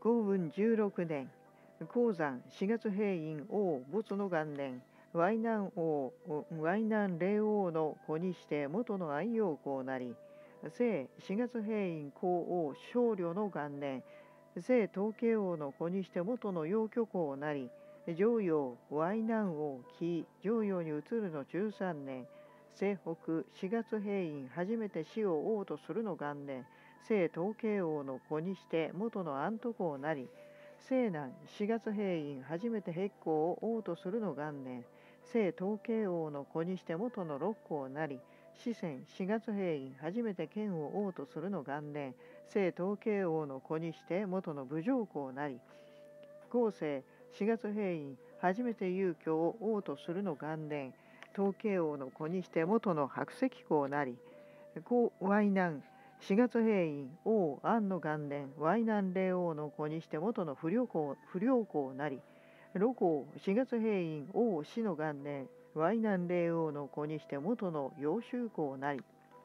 公文じゅうろくねん、鉱山しがつ兵院王没の元年、淮南王、淮南霊王の子にして元の安陽公なり、聖しがつ兵院皇王少領の元年、聖統計王の子にして元の陽居公なり、上陽淮南王紀上陽に移るのじゅうさんねん、西北しがつ兵院初めて死を王とするの元年、聖統計王の子にして元の安都公なり、西南しがつ兵院初めて辟公を王とするの元年、聖統計王の子にして元の六公なり、四川しがつ兵院初めて剣を王とするの元年、聖統計王の子にして元の武上公なり、後世しがつ兵院初めて遊居を王とするの元年、統計王の子にして元の白石公なり、淮南しがつ兵院王安の元年、淮南霊王の子にして元の不良公不良公なり、露光しがつ兵院王死の元年、淮南霊王の子にして元の陽州公なり、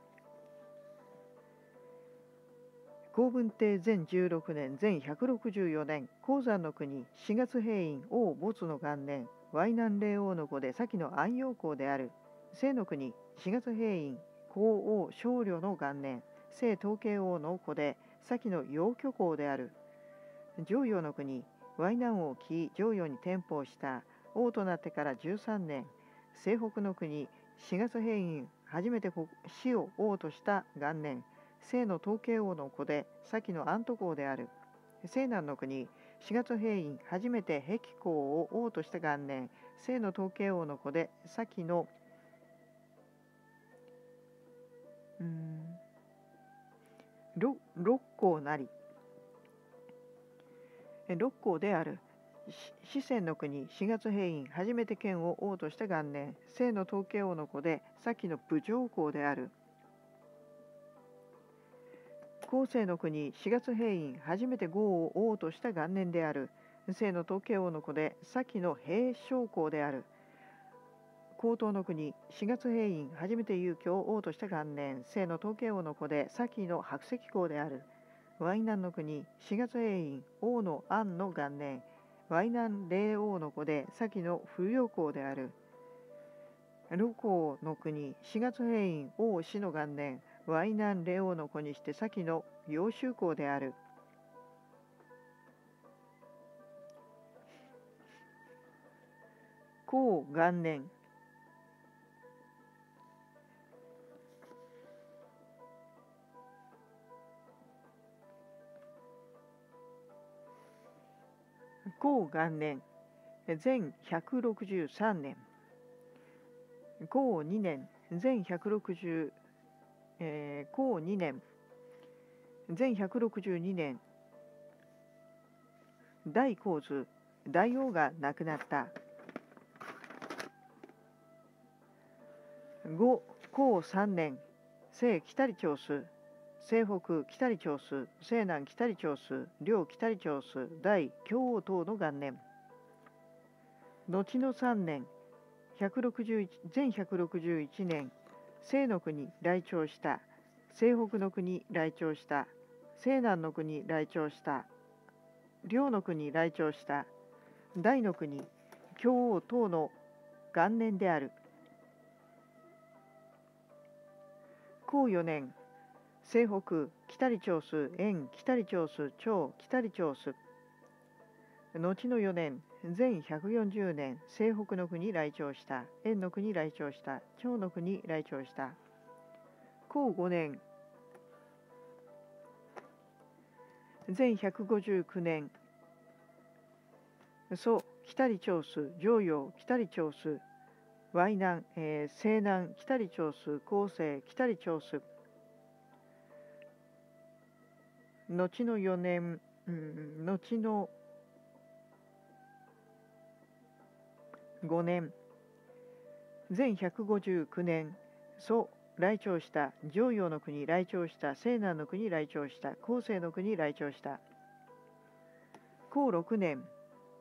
公文帝全じゅうろくねん、全ひゃくろくじゅうよねん、鉱山の国しがつ兵院王没の元年、淮南霊王の子で先の安陽公である。清の国しがつ兵院皇王少領の元年、聖統計王の子で先の陽居公である。上陽の国淮南王紀上陽に転封した王となってからじゅうさんねん、西北の国しがつ兵院初めて死を王とした元年、清の統計王の子で先の安都公である。西南の国しがつ兵院初めて辟公を王とした元年、清の統計王の子で先のうーん六六公なり、六公である。四川の国しがつ兵院初めて剣を王とした元年、清の統計王の子で先の武上公である。後世の国しがつ兵院初めて豪を王とした元年である。清の統計王の子で先の平昌公である。高東の国しがつ兵院初めて遊居を王とした元年、清の統計王の子で先の白石公である。淮南の国しがつ兵院王の安の元年、淮南霊王の子で先の不良公である。露光の国しがつ兵院王死の元年、淮南霊王の子にして先の陽州公である。弘元年弘元年全ひゃくろくじゅうさんねん、弘にねん全ひゃくろくじゅう、えー、弘にねん全ひゃくろくじゅうにねん、大皇図大王が亡くなった。五弘さんねん、西北里長州、西北北里長州、西南北里長州、両北里長州、大京王等の元年。後のさんねん、ひゃくろくじゅういち全ひゃくろくじゅういちねん、西の国来朝した。西北の国来朝した。西南の国来朝した。両の国来朝した。大の国京王等の元年である。弘よねん、西北北里長州、遠北里長州、長北里長州。後のよねん、全ひゃくよんじゅうねん、西北の国来朝した。遠の国来朝した。長の国来朝した。弘ごねん、全ひゃくごじゅうきゅうねん、蘇北里長州、上陽北里長州、淮南、えー、西南北里長州、後世北里長州。後のよねん、うん、後のごねん、全ひゃくごじゅうきゅうねん、蘇来朝した。上陽の国来朝した。西南の国来朝した。後世の国来朝した。弘ろくねん、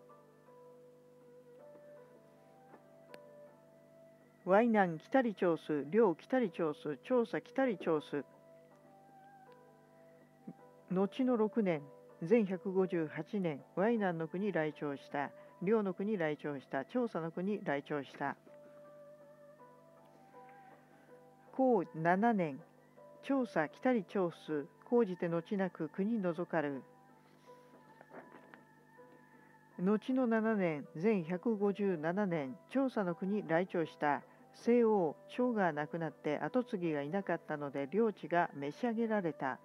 淮南北里長州、両北里長州、長沙北里長州。後のろくねん、 ぜんひゃくごじゅうはちねん、ワイナンの国来朝した。遼の国来朝した。長沙の国来朝した。こうななねん、長沙来たり長数、講じて後なく国除かる。後のななねん、ぜんひゃくごじゅうななねん、長沙の国来朝した。西王、長が亡くなって跡継ぎがいなかったので領地が召し上げられた。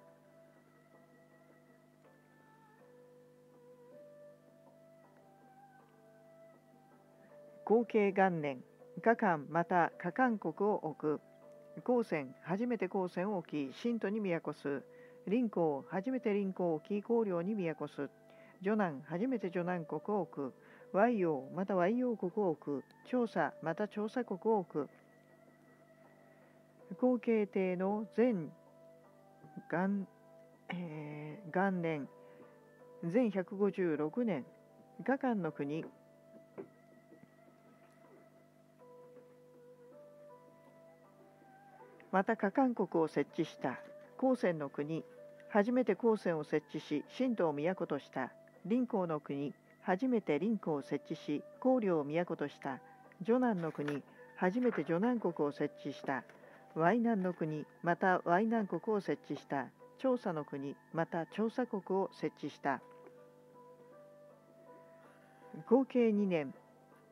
後継元年、加冠また加冠国を置く。高専、初めて高専を置き、信徒に都す。臨港、初めて臨港を置き、公領に都す。女南、初めて女南国を置く。和陽、また和陽国を置く。長沙、また長沙国を置く。後継帝の前元、えー、元年、ぜんひゃくごじゅうろくねん、加冠の国、また加冠国を設置した。高専の国、初めて高専を設置し、神道を都とした。臨港の国、初めて臨港を設置し、公領を都とした。女南の国、初めて女南国を設置した。淮南の国、また淮南国を設置した。長沙の国、また長沙国を設置した。合計にねん、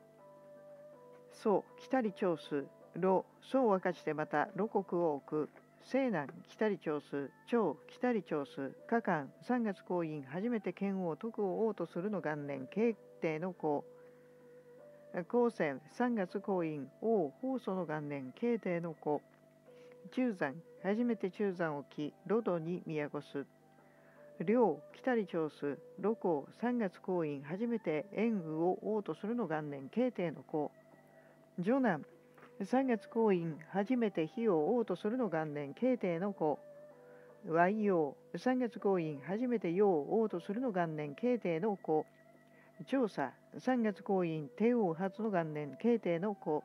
宋、来たり長数、魯、宋を分かちてまた魯国を置く。西南、来たり長数、長、来たり長数、加冠、三月公院、初めて剣王、徳を王とするの元年、慶帝の公。高専、三月公院、王、法祖の元年、慶帝の子。中山、初めて中山を置き、ロドに都す。領、来たり長数、露光、三月公院、初めて円宇を王とするの元年、慶帝の子。女南、三月公院、初めて火を王とするの元年、慶帝の子。和陽、三月公院、初めて陽を王とするの元年、慶帝の子。長沙、三月公院、帝王初の元年、慶帝の子。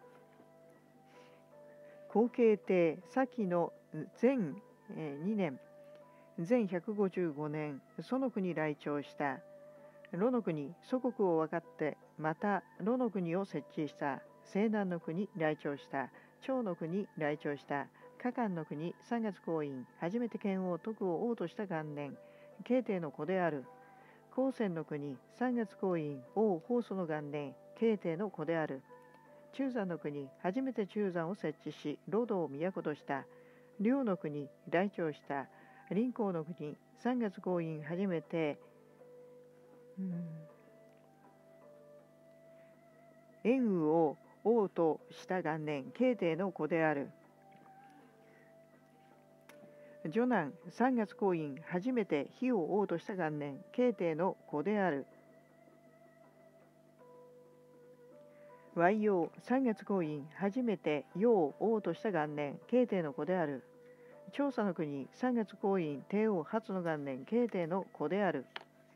後継帝、先の前にねん、ぜんひゃくごじゅうごねん、その国来朝した。魯の国、祖国を分かって、また魯の国を設置した。西南の国来朝した。長の国来朝した。加冠の国、三月公院、初めて剣王、徳を王とした元年、慶帝の子である。高専の国、三月公院、王、法祖の元年、慶帝の子である。中山の国、初めて中山を設置し、労働を都とした。遼の国、来朝した。臨港の国、三月公院、初めて、うん、円宇を王とした元年、慶帝の子である。女南、三月公院、初めて火を王とした元年、慶帝の子である。和陽、三月公院、初めて陽を王とした元年、慶帝の子である。長沙の国、三月公院、帝王初の元年、慶帝の子である。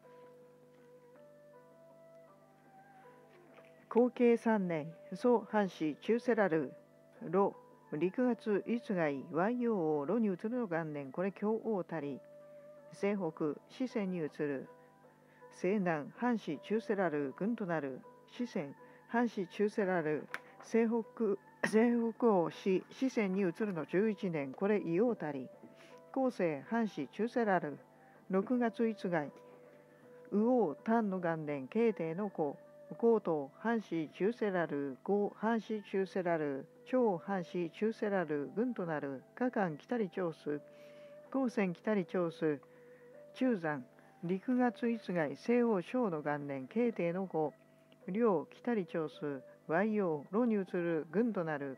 後継三年、宋藩士中世らる、魯、陸月逸外、和陽王、魯に移るの元年、これ教王たり。西北、四川に移る。西南、藩士中世らる、軍となる。四川、藩士中世らる。西北、西北王氏、四川に移るのじゅういちねん、これ異王たり。後世、藩士中世らる。六月逸外、右王丹の元年、慶帝の子。高東、藩士中世らる。後、藩士中世らる。長、藩士中世らる。軍となる。加冠、来たり長数。高専、来たり長数。中山、陸月逸外、西王省の元年、慶帝の子。領、来たり長数。和陽、魯に移る。軍となる。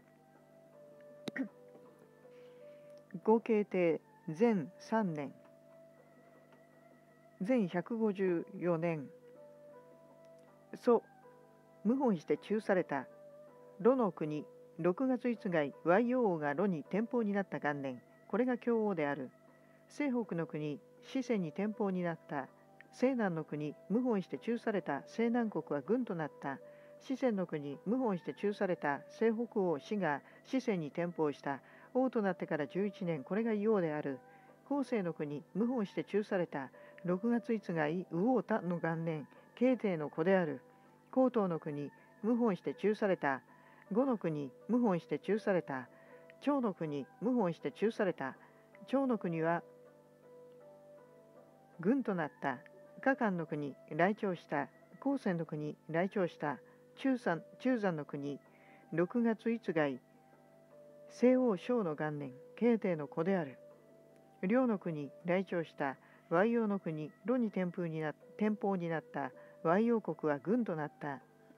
合計帝、前さんねん。ぜんひゃくごじゅうよねん。祖、謀反して中された。魯の国、六月逸外、和陽王が魯に天保になった元年、これが教王である。西北の国、四川に天保になった。西南の国、謀反して中された西南国は軍となった。四川の国、謀反して中された西北王氏が四川に天保した。王となってからじゅういちねん、これが異王である。後世の国、謀反して中されたろくがついつがい魚太の元年、慶帝の子である。高東の国、謀反して中された。呉の国、謀反して中された。趙の国、謀反して中された。趙の国は軍となった。加漢の国、来朝した。高専の国、来朝した。中山中山の国、ろくがついつがい西欧省の元年、慶帝の子である。遼の国、来朝した。淮陽の国、炉に天風にな天保になった。淮陽国は軍となった。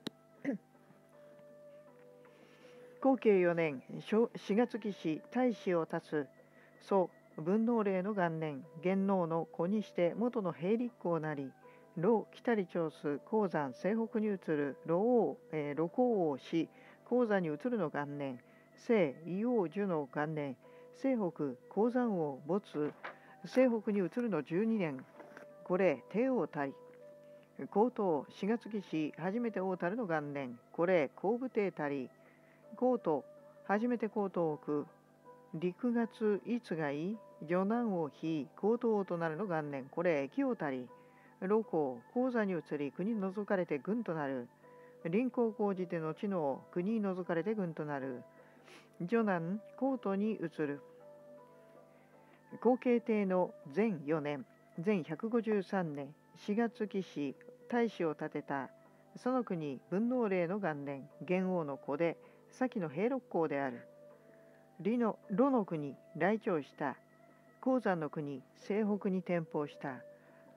高慶よねん、しがつ期し、大使を立つ。祖、文能令の元年、元王の子にして元の平立公なり、老北里長州鉱山西北に移る老王、えー、露光王氏鉱山に移るの元年、西伊王樹の元年、西北鉱山王没西北に移るのじゅうにねん、これ帝王たり。高東しがつ期し、初めて王たるの元年、これ皇武帝たり。高東初めて高東を置く。陸月いつがい女南王妃高東王となるの元年、これ清たり。老公鉱山に移り国に除かれて軍となる。臨行講じて後の国に除かれて軍となる。女南高東に移る。高慶帝の前よねん、前ひゃくごじゅうさんねんしがつ期し、大使を立てた。その国文能令の元年、元王の子で先の平六公である。李の呂の国来朝した。鉱山の国西北に転封した。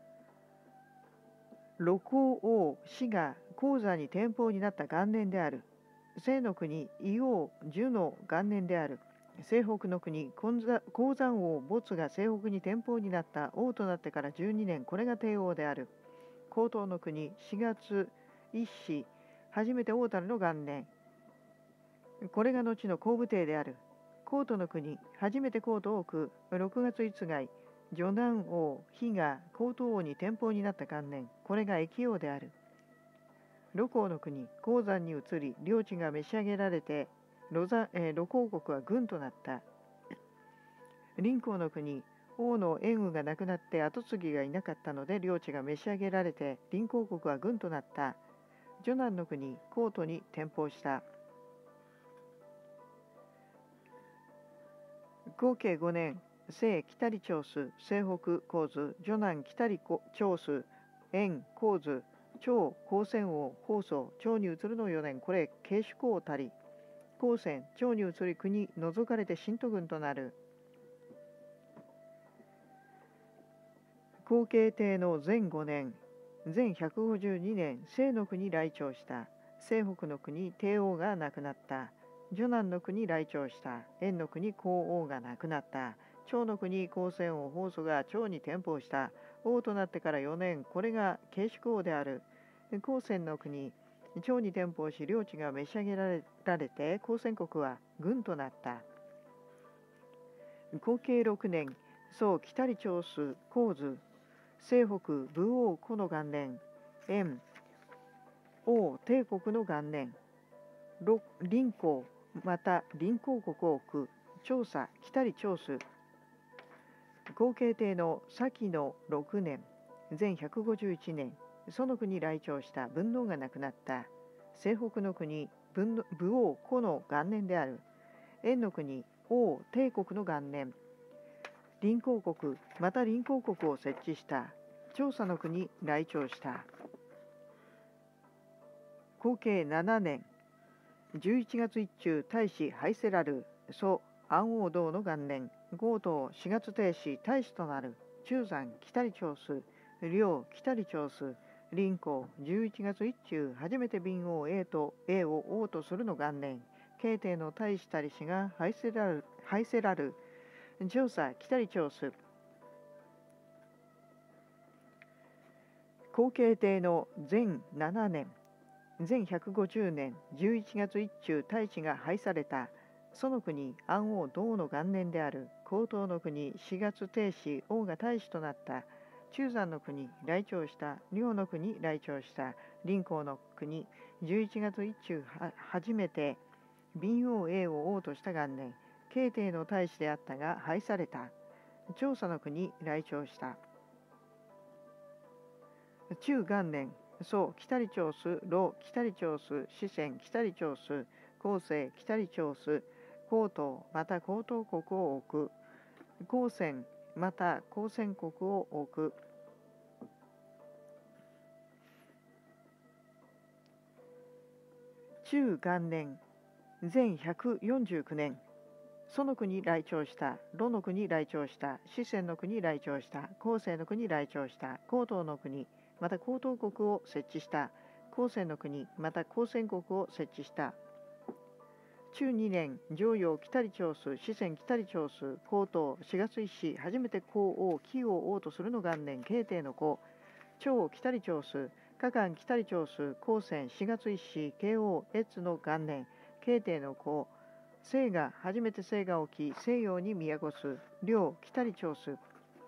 露光王氏が鉱山に転封になった元年である。西の国伊王樹の元年である。西北の国鉱山王没が西北に転封になった王となってからじゅうにねん、これが帝王である。高東の国しがついっし、初めて王たるの元年、これが後の皇武帝である。高都の国初めて高都を置く。ろくがついつがい女南王妃が高都王に転封になった元年、これが益王である。露光の国鉱山に移り、領地が召し上げられて露山、えー、露光国は軍となった。臨光の国王の縁雨がなくなって跡継ぎがいなかったので、領地が召し上げられて臨光国は軍となった。女南の国高都に転封した。高慶ごねん、西北里長州西北高図女南北里長州延高図長高専王放送長に移るのよねん、これ慶主公たり。高専長に移り国除かれて新都軍となる。高慶帝の前ごねん、前ひゃくごじゅうにねん、西の国来朝した。西北の国帝王が亡くなった。女南の国来朝した。延の国皇王が亡くなった。長の国高専王放送が長に転封した。王となってからよねん、これが慶主公である。高専の国長に転封し、領地が召し上げられられて高専国は軍となった。高慶ろくねん、宋北里長州高図西北武王古の元年、延王帝国の元年、臨光また臨光国を置く。調査北里長州高慶帝の先のろくねん、前ひゃくごじゅういちねん、その国来朝した文能が亡くなった。西北の国武王古の元年である。延の国王帝国の元年、臨光国また臨光国を設置した。調査の国来朝した。高慶ななねん、じゅういちがつ一中大使ハイセラル祖安王道の元年、高東しがつ定子大使となる。中山北里長州領北里長州臨光じゅういちがつ一中初めて敏王 A と A を王とするの元年、慶帝の大使たりしがハイセラルハイセラル調査北里長州。高慶帝の前ななねん、前ひゃくごじゅうねんじゅういちがつ一中大使が廃された。その国安王道の元年である。高東の国しがつ定子王が大使となった。中山の国来朝した。遼の国来朝した。臨光の国じゅういちがつ一中は初めて敏王 A を王とした元年、慶帝の大使であったが廃された。調査の国来朝した。 中元年、宋北里長子、老北里長子、四川北里長子、後世北里長子、高東また高東国を置く。高専また高専国を置く。中元年、全ひゃくよんじゅうきゅうねん、蘇の国来朝した、魯の国来朝した、四川の国来朝した、後世の国来朝した、高東の国、また高東国を設置した、高専の国、また高専国を設置した。中にねん、常陽北里長子、四川北里長子、高東四月一子、初めて皇王、紀を王とするの元年、慶帝の子、長北里長子、加冠北里長子、高専四月一子、慶王越の元年、慶帝の子、清が初めて清が起き、西洋に都す、両北里長子。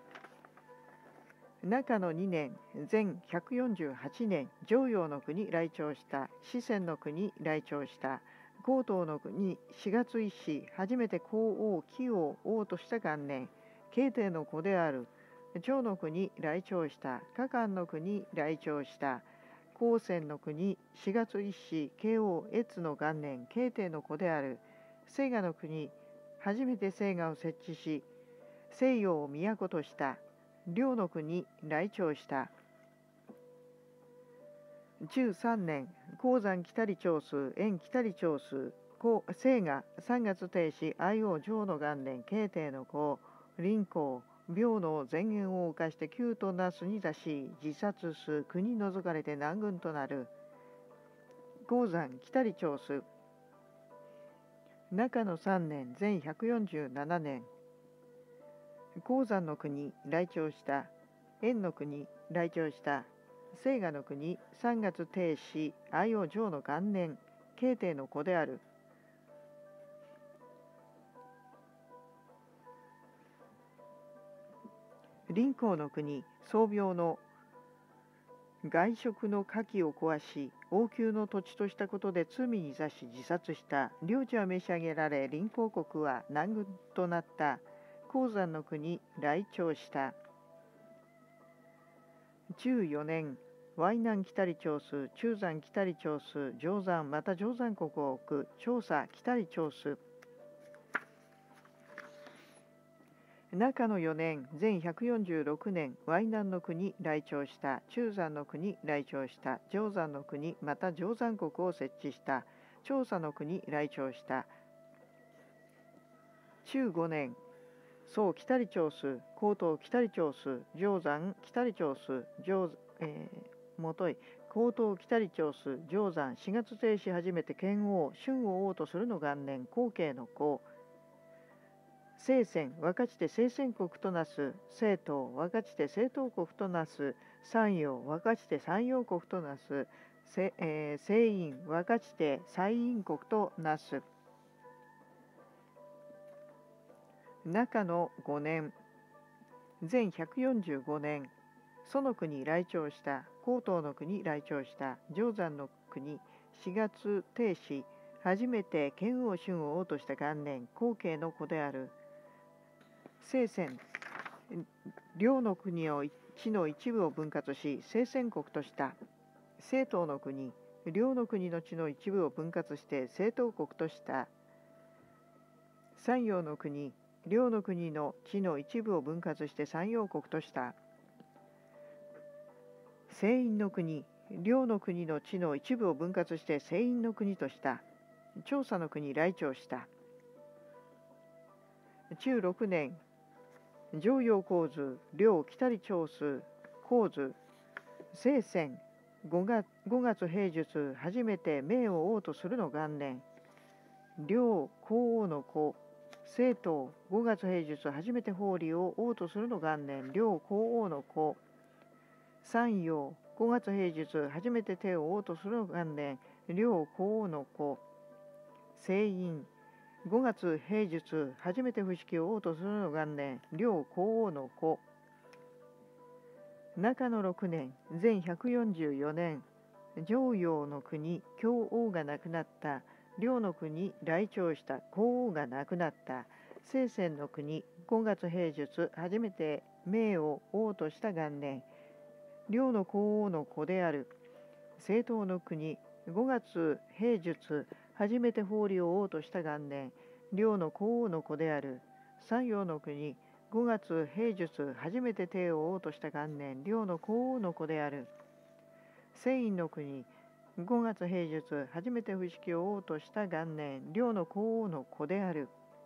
中のにねん、全ひゃくよんじゅうはちねん、常陽の国来朝した、四川の国来朝した、高東の国四月一子、初めて皇王、紀を王とした元年、慶帝の子である。長の国来朝した、加冠の国来朝した、高専の国四月一子、慶王越の元年、慶帝の子である。清河の国、初めて清河を設置し、西洋を都とした。両の国来朝した。中さんねん、高山北里長子、延北里長子、清がさんがつ定子、愛王上の元年、慶帝の子、林公、病の前言を犯して旧となすに出し、自殺す、国除かれて南軍となる。高山北里長子。中のさんねん、全ひゃくよんじゅうななねん、高山の国来朝した、延の国来朝した、清河の国さんがつ定子、愛王上の元年、慶帝の子である。林公の国、宗廟の外食の火器を壊し、王宮の土地としたことで罪に座し自殺した。領地は召し上げられ、林公国は南軍となった。高山の国来朝した。中よねん、淮南北里長子、中山北里長子、定山また定山国を置く。調査北里長子。中のよねん、全ひゃくよんじゅうろくねん、淮南の国来朝した。中山の国来朝した。定山の国また定山国を設置した。調査の国来朝した。中ごねん、宋北里長子、高東北里長子、定山北里長子、定、えー、もとい、高東北里長子、定山四月定子初めて剣王、春を王とするの元年、後継の子。清泉、若ちて清泉国となす。清東、若ちて清東国となす。山陽、若ちて山陽国となす。清、えー、清院、若ちて西院国となす。中のごねん、全ひゃくよんじゅうごねん、蘇の国来朝した。高東の国来朝した。定山の国しがつ定子、初めて剣王春を王とした元年、後継の子である。清泉、両の国を地の一部を分割し、清泉国とした。清東の国、両の国の地の一部を分割して清東国とした。山陽の国、両の国の地の一部を分割して山陽国とした。清院の国、両の国の地の一部を分割して清院の国とした。調査の国来朝した。中ろくねん、常陽皇図、両北里長子、皇図、清泉、五月、五月平術、初めて明を王とするの元年、両皇王の子、清東、五月平術、初めて法理を王とするの元年、両皇王の子、山陽、五月平術、初めて帝を王とするの元年、両皇王の子、清院、五月平術、初めて不式を王とするの元年、両皇王の子。中のろくねん、全ひゃくよんじゅうよねん、常陽の国、教王が亡くなった。両の国、来朝した。皇王が亡くなった。清泉の国、五月平術、初めて明を王とした元年、 両の皇王の子である。政党の国、ごがつ平術、初めて法理を王とした元年、両の皇王の子である。山陽の国、ごがつ平術、初めて帝を王とした元年、両の皇王の子である。聖院の国、ごがつ平術、初めて不式を王とした元年、両の皇王の子である。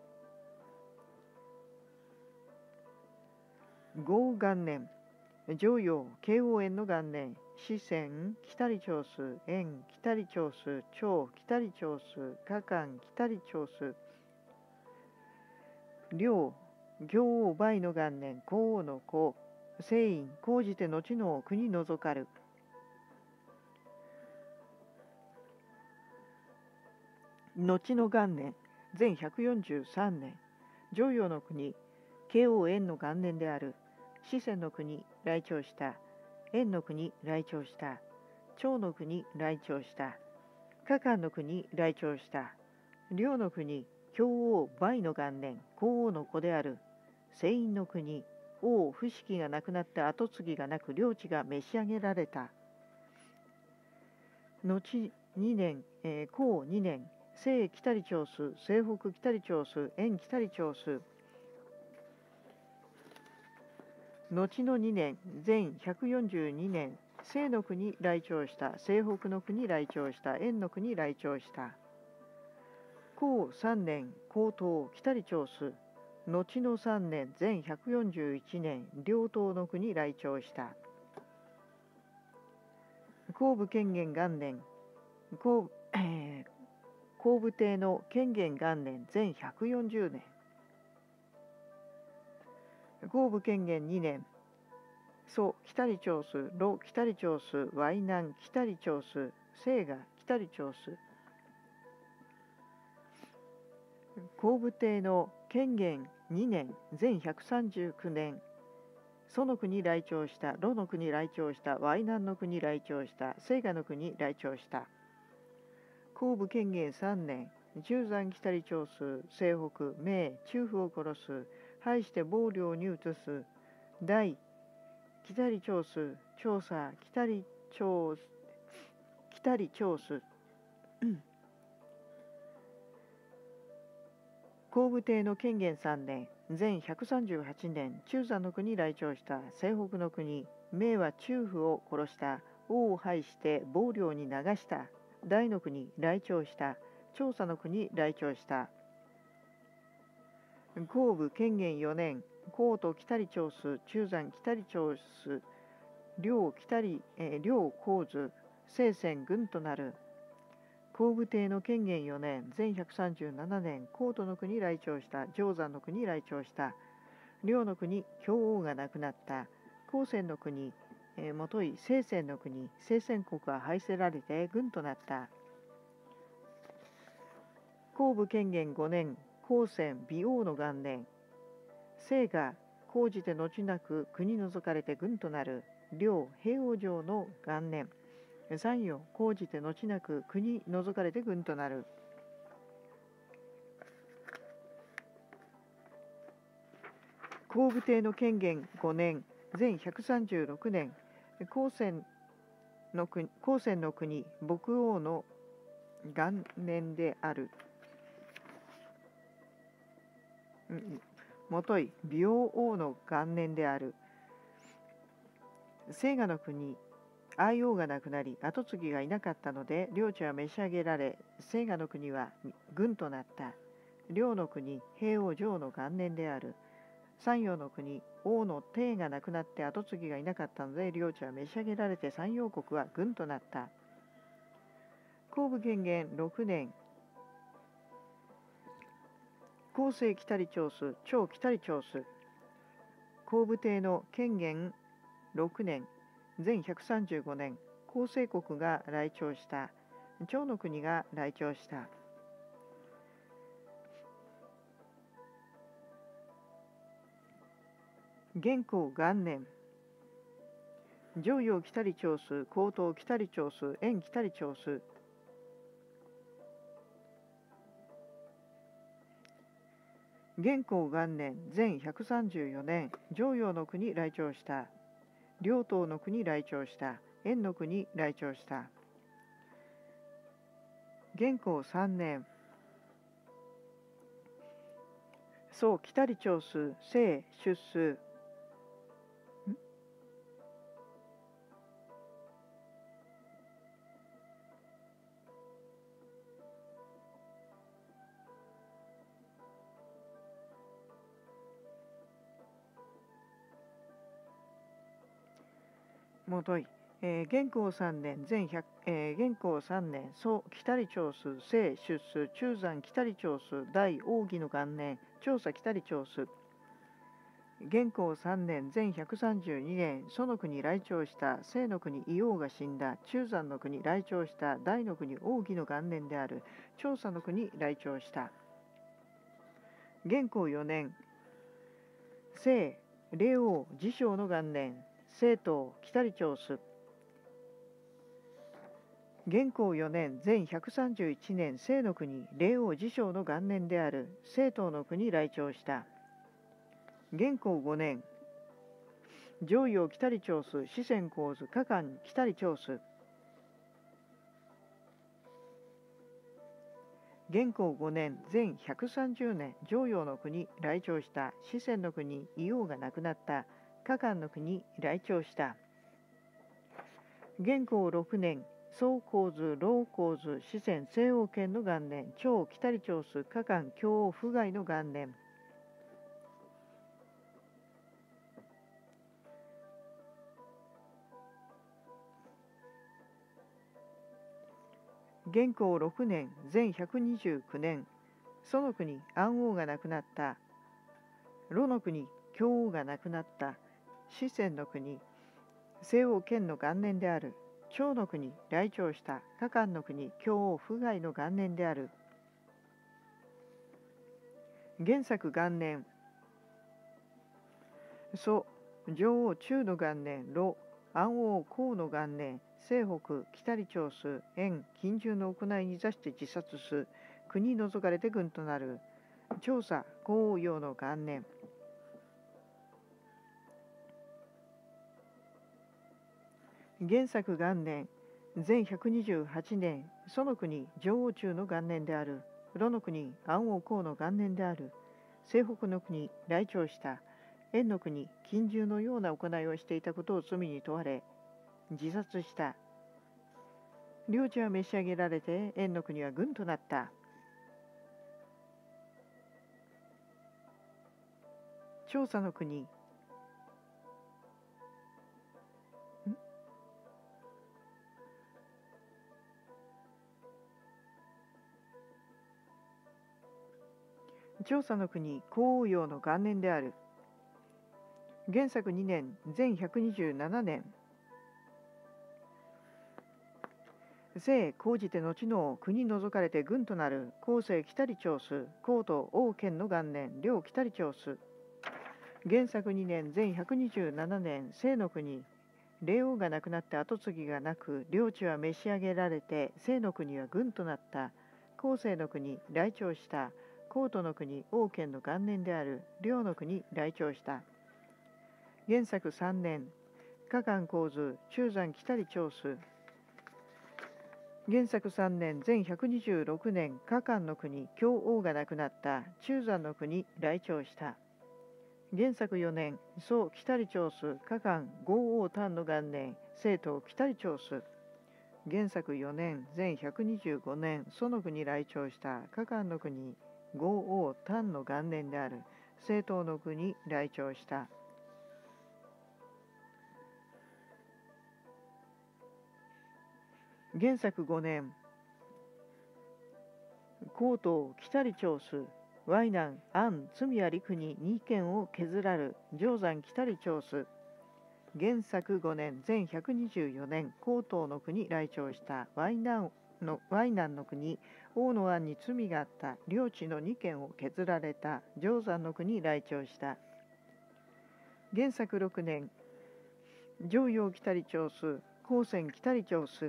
豪元年、常陽、慶応園の元年、四川、北里長数、円、北里長数、長、北里長数、加冠、北里長数、両、行王梅の元年、皇王の子、聖院、講じて後の国除かる。後の元年、全ひゃくよんじゅうさんねん、常陽の国、慶応円の元年である。四川の国、来朝した。円の国、来朝した。長の国、来朝した。加冠の国、来朝した。両の国、共王梅の元年、皇王の子である。聖院の国、王不式がなくなって跡継ぎがなく領地が召し上げられた。後にねん、えー、後にねん、西北里長数、西北北里長数、円北里長数。後のにねん、全ひゃくよんじゅうにねん、西の国来朝した、西北の国来朝した、円の国来朝した。後さんねん、高東北里長数。後のさんねん、全ひゃくよんじゅういちねん、両党の国来朝した。後武権元元年、後、えー、後武帝の権元元年、全ひゃくよんじゅうねん。後武権元にねん、蘇北里長数、盧北里長数、淮南北里長数、西賀北里長数。後武帝の権元にねん、全ひゃくさんじゅうきゅうねん、蘇の国来朝した、盧の国来朝した、淮南の国来朝した、西賀の国来朝した。後武権元さんねん、中山北里長数、西北、明、中府を殺す、廃して暴領に移す、大、北里長数、調査、北里長、北里長数。後武帝の権元さんねん、全ひゃくさんじゅうはちねん、中山の国来朝した、西北の国、明は中府を殺した、王を廃して暴領に流した、大の国来朝した、調査の国来朝した。後武権元よねん、高都北里長数、中山北里長数、両北里、えー、両皇図、聖戦軍となる。後武帝の権元よねん、全ひゃくさんじゅうななねん、高都の国来朝した、定山の国来朝した。両の国、共王がなくなった。高専の国、えー、もとい聖戦の国、聖戦国は廃せられて軍となった。後武権元ごねん、高専美王の元年、聖が講じて後なく国除かれて軍となる。両平王城の元年、三陽講じて後なく国除かれて軍となる。後武帝の権元ごねん、全ひゃくさんじゅうろくねん、高専の国、高専の国牧王の元年である。もとい美王王の元年である。西賀の国、愛王がなくなり跡継ぎがいなかったので領地は召し上げられ、西賀の国は軍となった。両の国、平王城の元年である。山陽の国、王の帝がなくなって跡継ぎがいなかったので領地は召し上げられて山陽国は軍となった。後武権元ろくねん、後世北里長数、長北里長数。後武帝の権元ろくねん、全ひゃくさんじゅうごねん、後世国が来朝した。長の国が来朝した。元弘元年、常陽北里長数、高東北里長数、円北里長数。元弘元年、全ひゃくさんじゅうよねん、常陽の国来朝した。 両党の国来庁した。円の国来庁した。元弘さんねん、宋北里長数清出数もとい、えー、元弘さんねん全百、えー、元弘さんねん宋北里長数清出数中山北里長数大奥義の元年調査北里長数元弘さんねん全ひゃくさんじゅうにねん楚の国来庁した清の国伊王が死んだ中山の国来庁した大の国奥義の元年である調査の国来庁した元弘よねん清霊王治承の元年清東北里長数元弘よねん全ひゃくさんじゅういちねん清の国霊王治承の元年である清東の国来庁した元弘ごねん上陽北里長数四川構図加冠北里長数元弘ごねん全ひゃくさんじゅうねん上陽の国来庁した四川の国伊王が亡くなった加冠の国来庁した元弘ろくねん宋構図老構図四川西欧圏の元年長北里長数加冠共王府外の元年元弘ろくねん全ひゃくにじゅうきゅうねん楚の国安王が亡くなった魯の国共王が亡くなった四川の国西欧圏の元年である長の国来庁した加冠の国共王府外の元年である元作元年蘇女王中の元年魯安王公の元年西北北里長数縁近従の行いに座して自殺す国除かれて軍となる調査皇王陽の元年元作元年全ひゃくにじゅうはちねん楚の国女王中の元年である魯の国安王公の元年である西北の国来庁した円の国近従のような行いをしていたことを罪に問われ自殺した領地は召し上げられて円の国は軍となった調査の国調査の国皇王陽の元年である元作にねん全ひゃくにじゅうななねん清公じて後の国除かれて軍となる後世北里長数皇都王権の元年両北里長数元作にねん全ひゃくにじゅうななねん清の国霊王が亡くなって跡継ぎがなく領地は召し上げられて清の国は軍となった後世の国来庁した皇都の国王権の元年である両の国来庁した元作さんねん加冠構図中山北里長数元作さんねん全ひゃくにじゅうろくねん加冠の国共王が亡くなった中山の国来庁した元作よねん宋北里長数加冠豪王丹の元年清東北里長数元作よねん全ひゃくにじゅうごねん楚の国来庁した加冠の国豪王丹の元年である清東の国来庁した元作ごねん皇東北里長数淮南安罪あり国に県を削らる定山北里長数元作ごねん全ひゃくにじゅうよねん皇東の国来庁した淮南の淮南の国王の安に罪があった領地のに県を削られた定山の国来庁した元作ろくねん上陽北里長数高専北里長数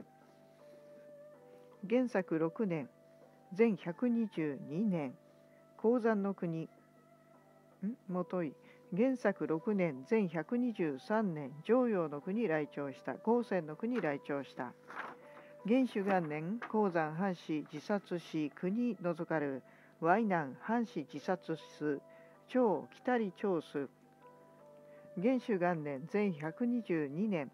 元作ろくねん全ひゃくにじゅうにねん鉱山の国んもとい元作ろくねんぜんひゃくにじゅうさんねん常陽の国来朝した。高専の国来朝した。元首元年鉱山藩士自殺し国除かる。淮南藩士自殺す。長北里長す。元首元年ぜんひゃくにじゅうにねん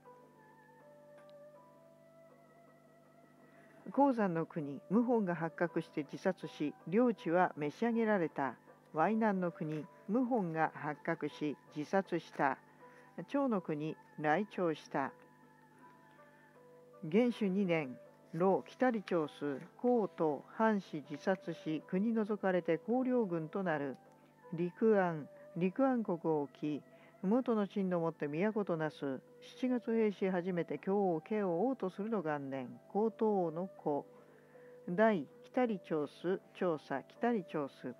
鉱山の国謀反が発覚して自殺し領地は召し上げられた。淮南の国謀反が発覚し自殺した。長の国来朝した。元首にねん老北里長す。皇都藩士自殺し国除かれて公領軍となる。陸安陸安国を置き元の陳のもって都となす。七月兵士初めて京王慶を王とするの元年。高等王の子。大北里長す。調査北里長す。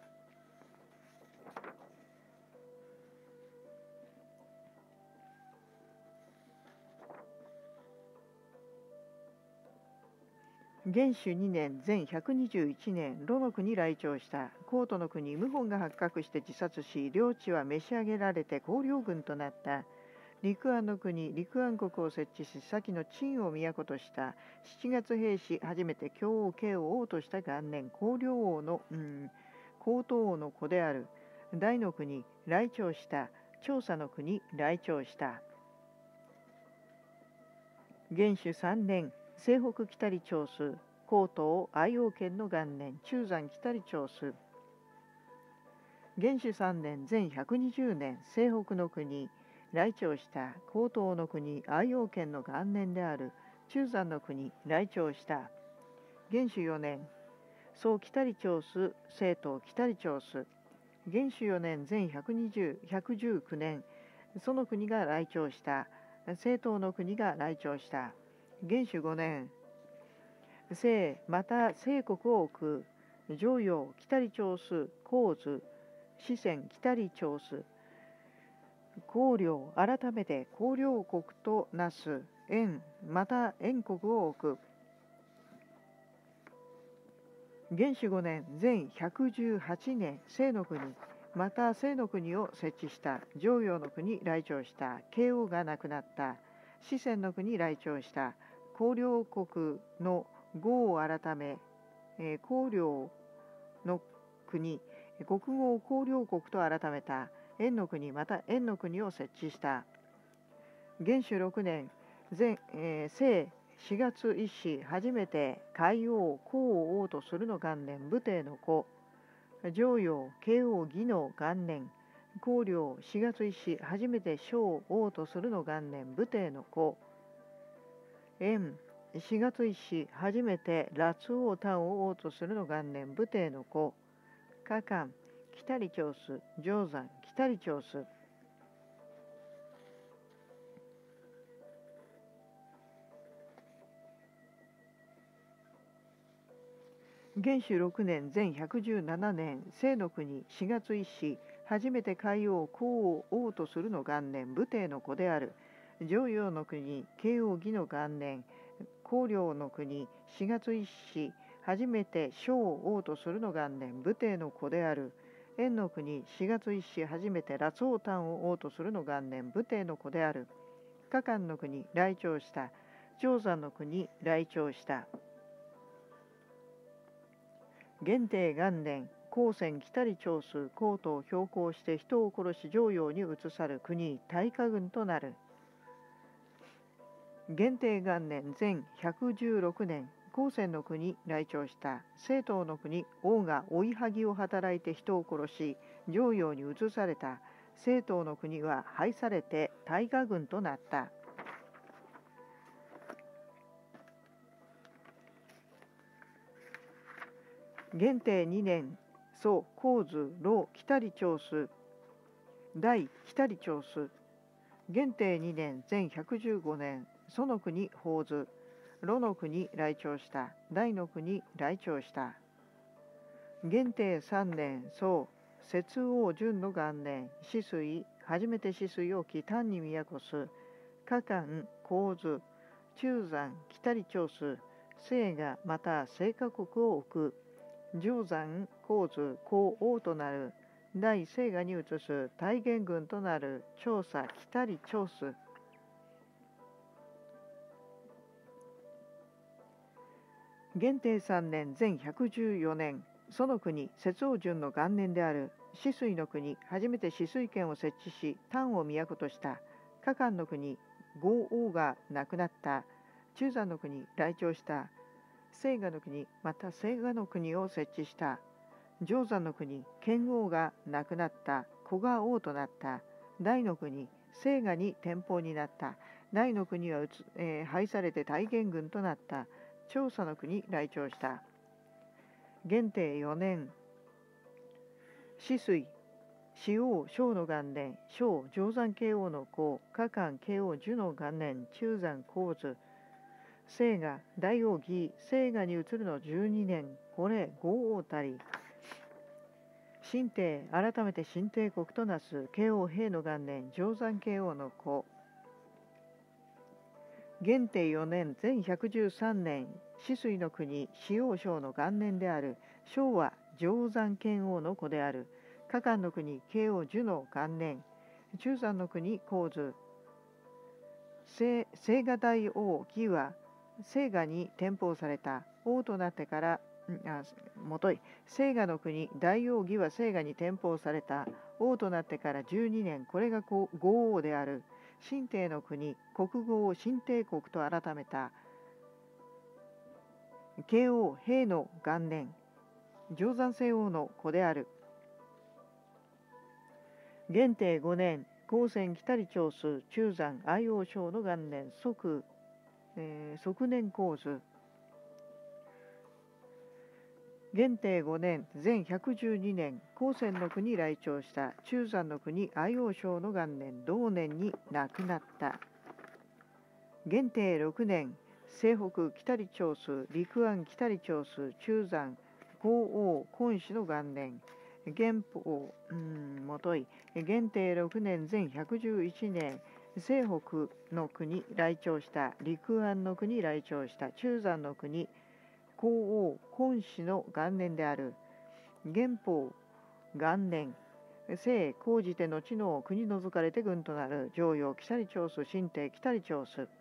元首にねんぜんひゃくにじゅういちねん魯の国来朝した。皇都の国謀反が発覚して自殺し領地は召し上げられて公領軍となった。陸安の国陸安国を設置し先の陳を都とした。七月兵士初めて京王慶を王とした元年。公領王の、うん、高等王の子である。大の国来朝した。調査の国来朝した。元首さんねん西北北里長す。高等愛王権の元年。中山北里長す。元首さんねんぜんひゃくにじゅうねん西北の国来朝した。高等の国愛王権の元年である。中山の国来朝した。元首よねん宋北里長す。西東北里長す。元首よねんぜんひゃくにじゅう、ひゃくじゅうきゅうねんその国が来朝した。西東の国が来朝した。元首ごねん西また西国を置く。常陽北里長す。高津四川北里長す。公領改めて公領国となす。燕また燕国を置く。元首ごねんぜんひゃくじゅうはちねん清の国また清の国を設置した。常陽の国来朝した。慶王が亡くなった。四川の国来朝した。公領国の号を改め、えー、公領の国国号を公領国と改めた。燕の国また燕の国を設置した。元首ろくねん前、えー、清しがつ一子初めて海王皇を王とするの元年。武帝の子。常陽慶王義の元年。公領しがつ一子初めて将を王とするの元年。武帝の子。燕しがつ一子初めて辣王丹を王とするの元年。武帝の子。加冠北里長す。定山北里長す。元首ろくねんぜんひゃくじゅうななねん清の国しがつ一子初めて海王皇を王とするの元年。武帝の子である。常陽の国慶王義の元年。公領の国しがつ一子初めて将を王とするの元年。武帝の子である。燕の国しがつ一子初めて辣王丹を王とするの元年。武帝の子である。加冠の国来朝した。定山の国来朝した。元帝元年高専北里長す。皇都を標高して人を殺し常陽に移さる国大化軍となる。元帝元年ぜんひゃくじゅうろくねん高専の国来朝した。西東の国王が追いはぎを働いて人を殺し常陽に移された。西東の国は廃されて大化軍となった。元帝にねん宋高津老北里長す。大北里長す。元帝にねんぜんひゃくじゅうごねん蘇の国宝津魯の国来朝した。大の国来朝した。元帝さんねん宋節王順の元年。止水初めて止水を置き単に都す。加冠高津中山北里長す。清がまた清華国を置く。定山高津皇王となる。 大清河に移す大元軍となる長佐北里長州。元帝さんねんぜんひゃくじゅうよねん、その国節王順の元年である止水の国、初めて止水県を設置し、丹を都とした。加冠の国、豪王が亡くなった。中山の国、来朝した。清河の国、また清河の国を設置した。定山の国、剣王が亡くなった。古賀王となった。大の国、清河に天保になった。大の国はうつ、えー、廃されて大元軍となった。長佐の国、来朝した。元帝よねん、止水、始王正の元年、正定山慶王の子、加冠慶王寿の元年、中山皇図、清河、大王義、清河に移るのじゅうにねん、これ、豪王たり。新帝、改めて新帝国となす、慶応平の元年、定山慶王の子。元帝よねん、ぜんひゃくじゅうさんねん、止水の国、始王正の元年である。正は定山剣王の子である。加冠の国、慶応寿の元年。中山の国、皇図。清河大王義は、清河に天保された。王となってから、あもとい、清河の国、大王義は清河に天保された。王となってからじゅうにねん、これが豪王である。新帝の国、国号を新帝国と改めた。慶応平の元年、定山清王の子である。元帝ごねん、高専北里長州中山愛王将の元年、即、えー、即年皇図。元帝ごねん、ぜんひゃくじゅうにねん、高専の国来朝した中山の国愛王将の元年、同年に亡くなった。元帝ろくねん、西北北里長州陸安北里長州中山皇王根氏の元年、元宝、うん、もとい、元帝ろくねん、ぜんひゃくじゅういちねん、西北の国来朝した陸安の国来朝した中山の国皇王根氏の元年である。元宝元年、清皇じて後の国除かれて軍となる常陽北里長州新帝北里長州。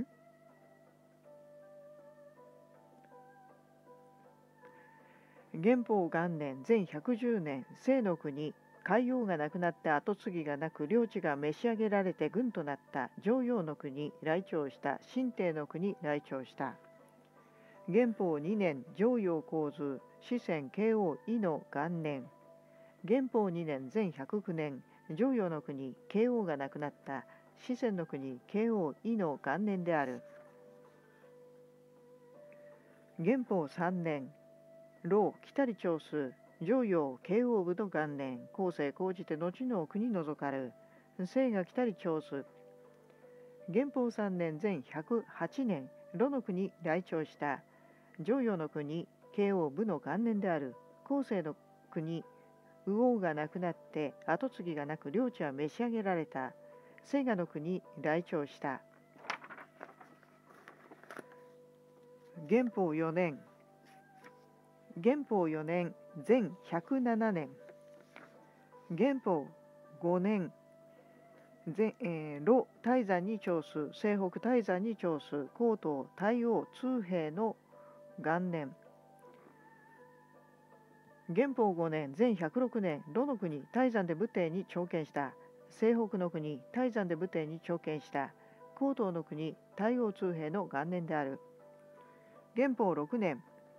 元宝元年、ぜんひゃくじゅうねん、清の国、海王が亡くなって跡継ぎがなく領地が召し上げられて軍となった常陽の国来朝した新帝の国来朝した。元宝にねん、常陽皇図四川慶応伊の元年。元宝にねん、ぜんひゃくきゅうねん、常陽の国慶応が亡くなった四川の国慶応伊の元年である。元宝さんねん、老北里長州常陽慶応部の元年、後世講じて後の国除かる清河北里長州。元宝さんねん、ぜんひゃくはちねん、魯の国来朝した常陽の国慶応部の元年である。後世の国右王が亡くなって跡継ぎがなく領地は召し上げられた清河の国来朝した。元宝よねん、元宝よねん、ぜんひゃくななねん。元宝ごねん、ぜえー、魯泰山に朝す西北泰山に朝す高東太王通平の元年。元宝ごねん、ぜんひゃくろくねん、魯の国泰山で武帝に朝見した。西北の国泰山で武帝に朝見した高東の国太王通平の元年である。元宝ろくねん、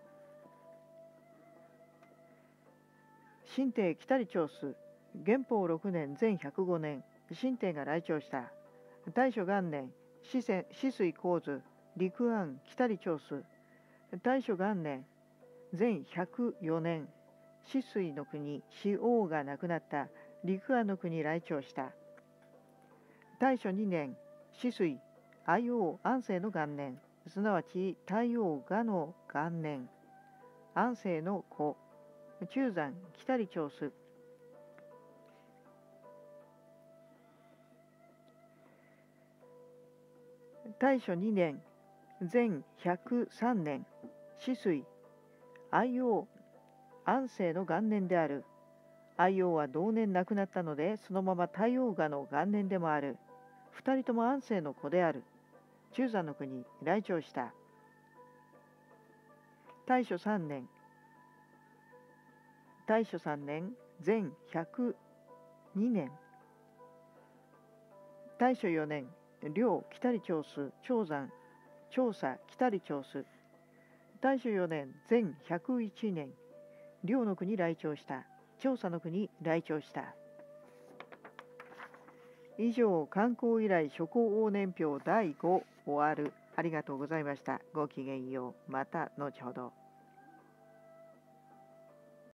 新帝北里長州。元宝ろくねん、ぜんひゃくごねん、新帝が来朝した。大正元年、四川四水皇図陸安北里長州。大正元年、ぜんひゃくよねん、四水の国四王が亡くなった陸安の国来朝した。大正にねん、四水愛王安政の元年、すなわち太王賀の元年。安政の子中山北里長州。大正にねん、ぜんひゃくさんねん、四水愛王安政の元年である。 愛王は同年亡くなったので、そのまま太陽画の元年でもある。二人とも安政の子である。中山の国に来朝した。大正三年、大正三年、全ひゃくにねん。大正四年、領北里長州、長山、調査北里長州。大正四年、全ひゃくいちねん、領の国来朝した。調査の国来朝した。以上、観光以来諸行応年表だいご終わる。ありがとうございました。ごきげんよう。また後ほど。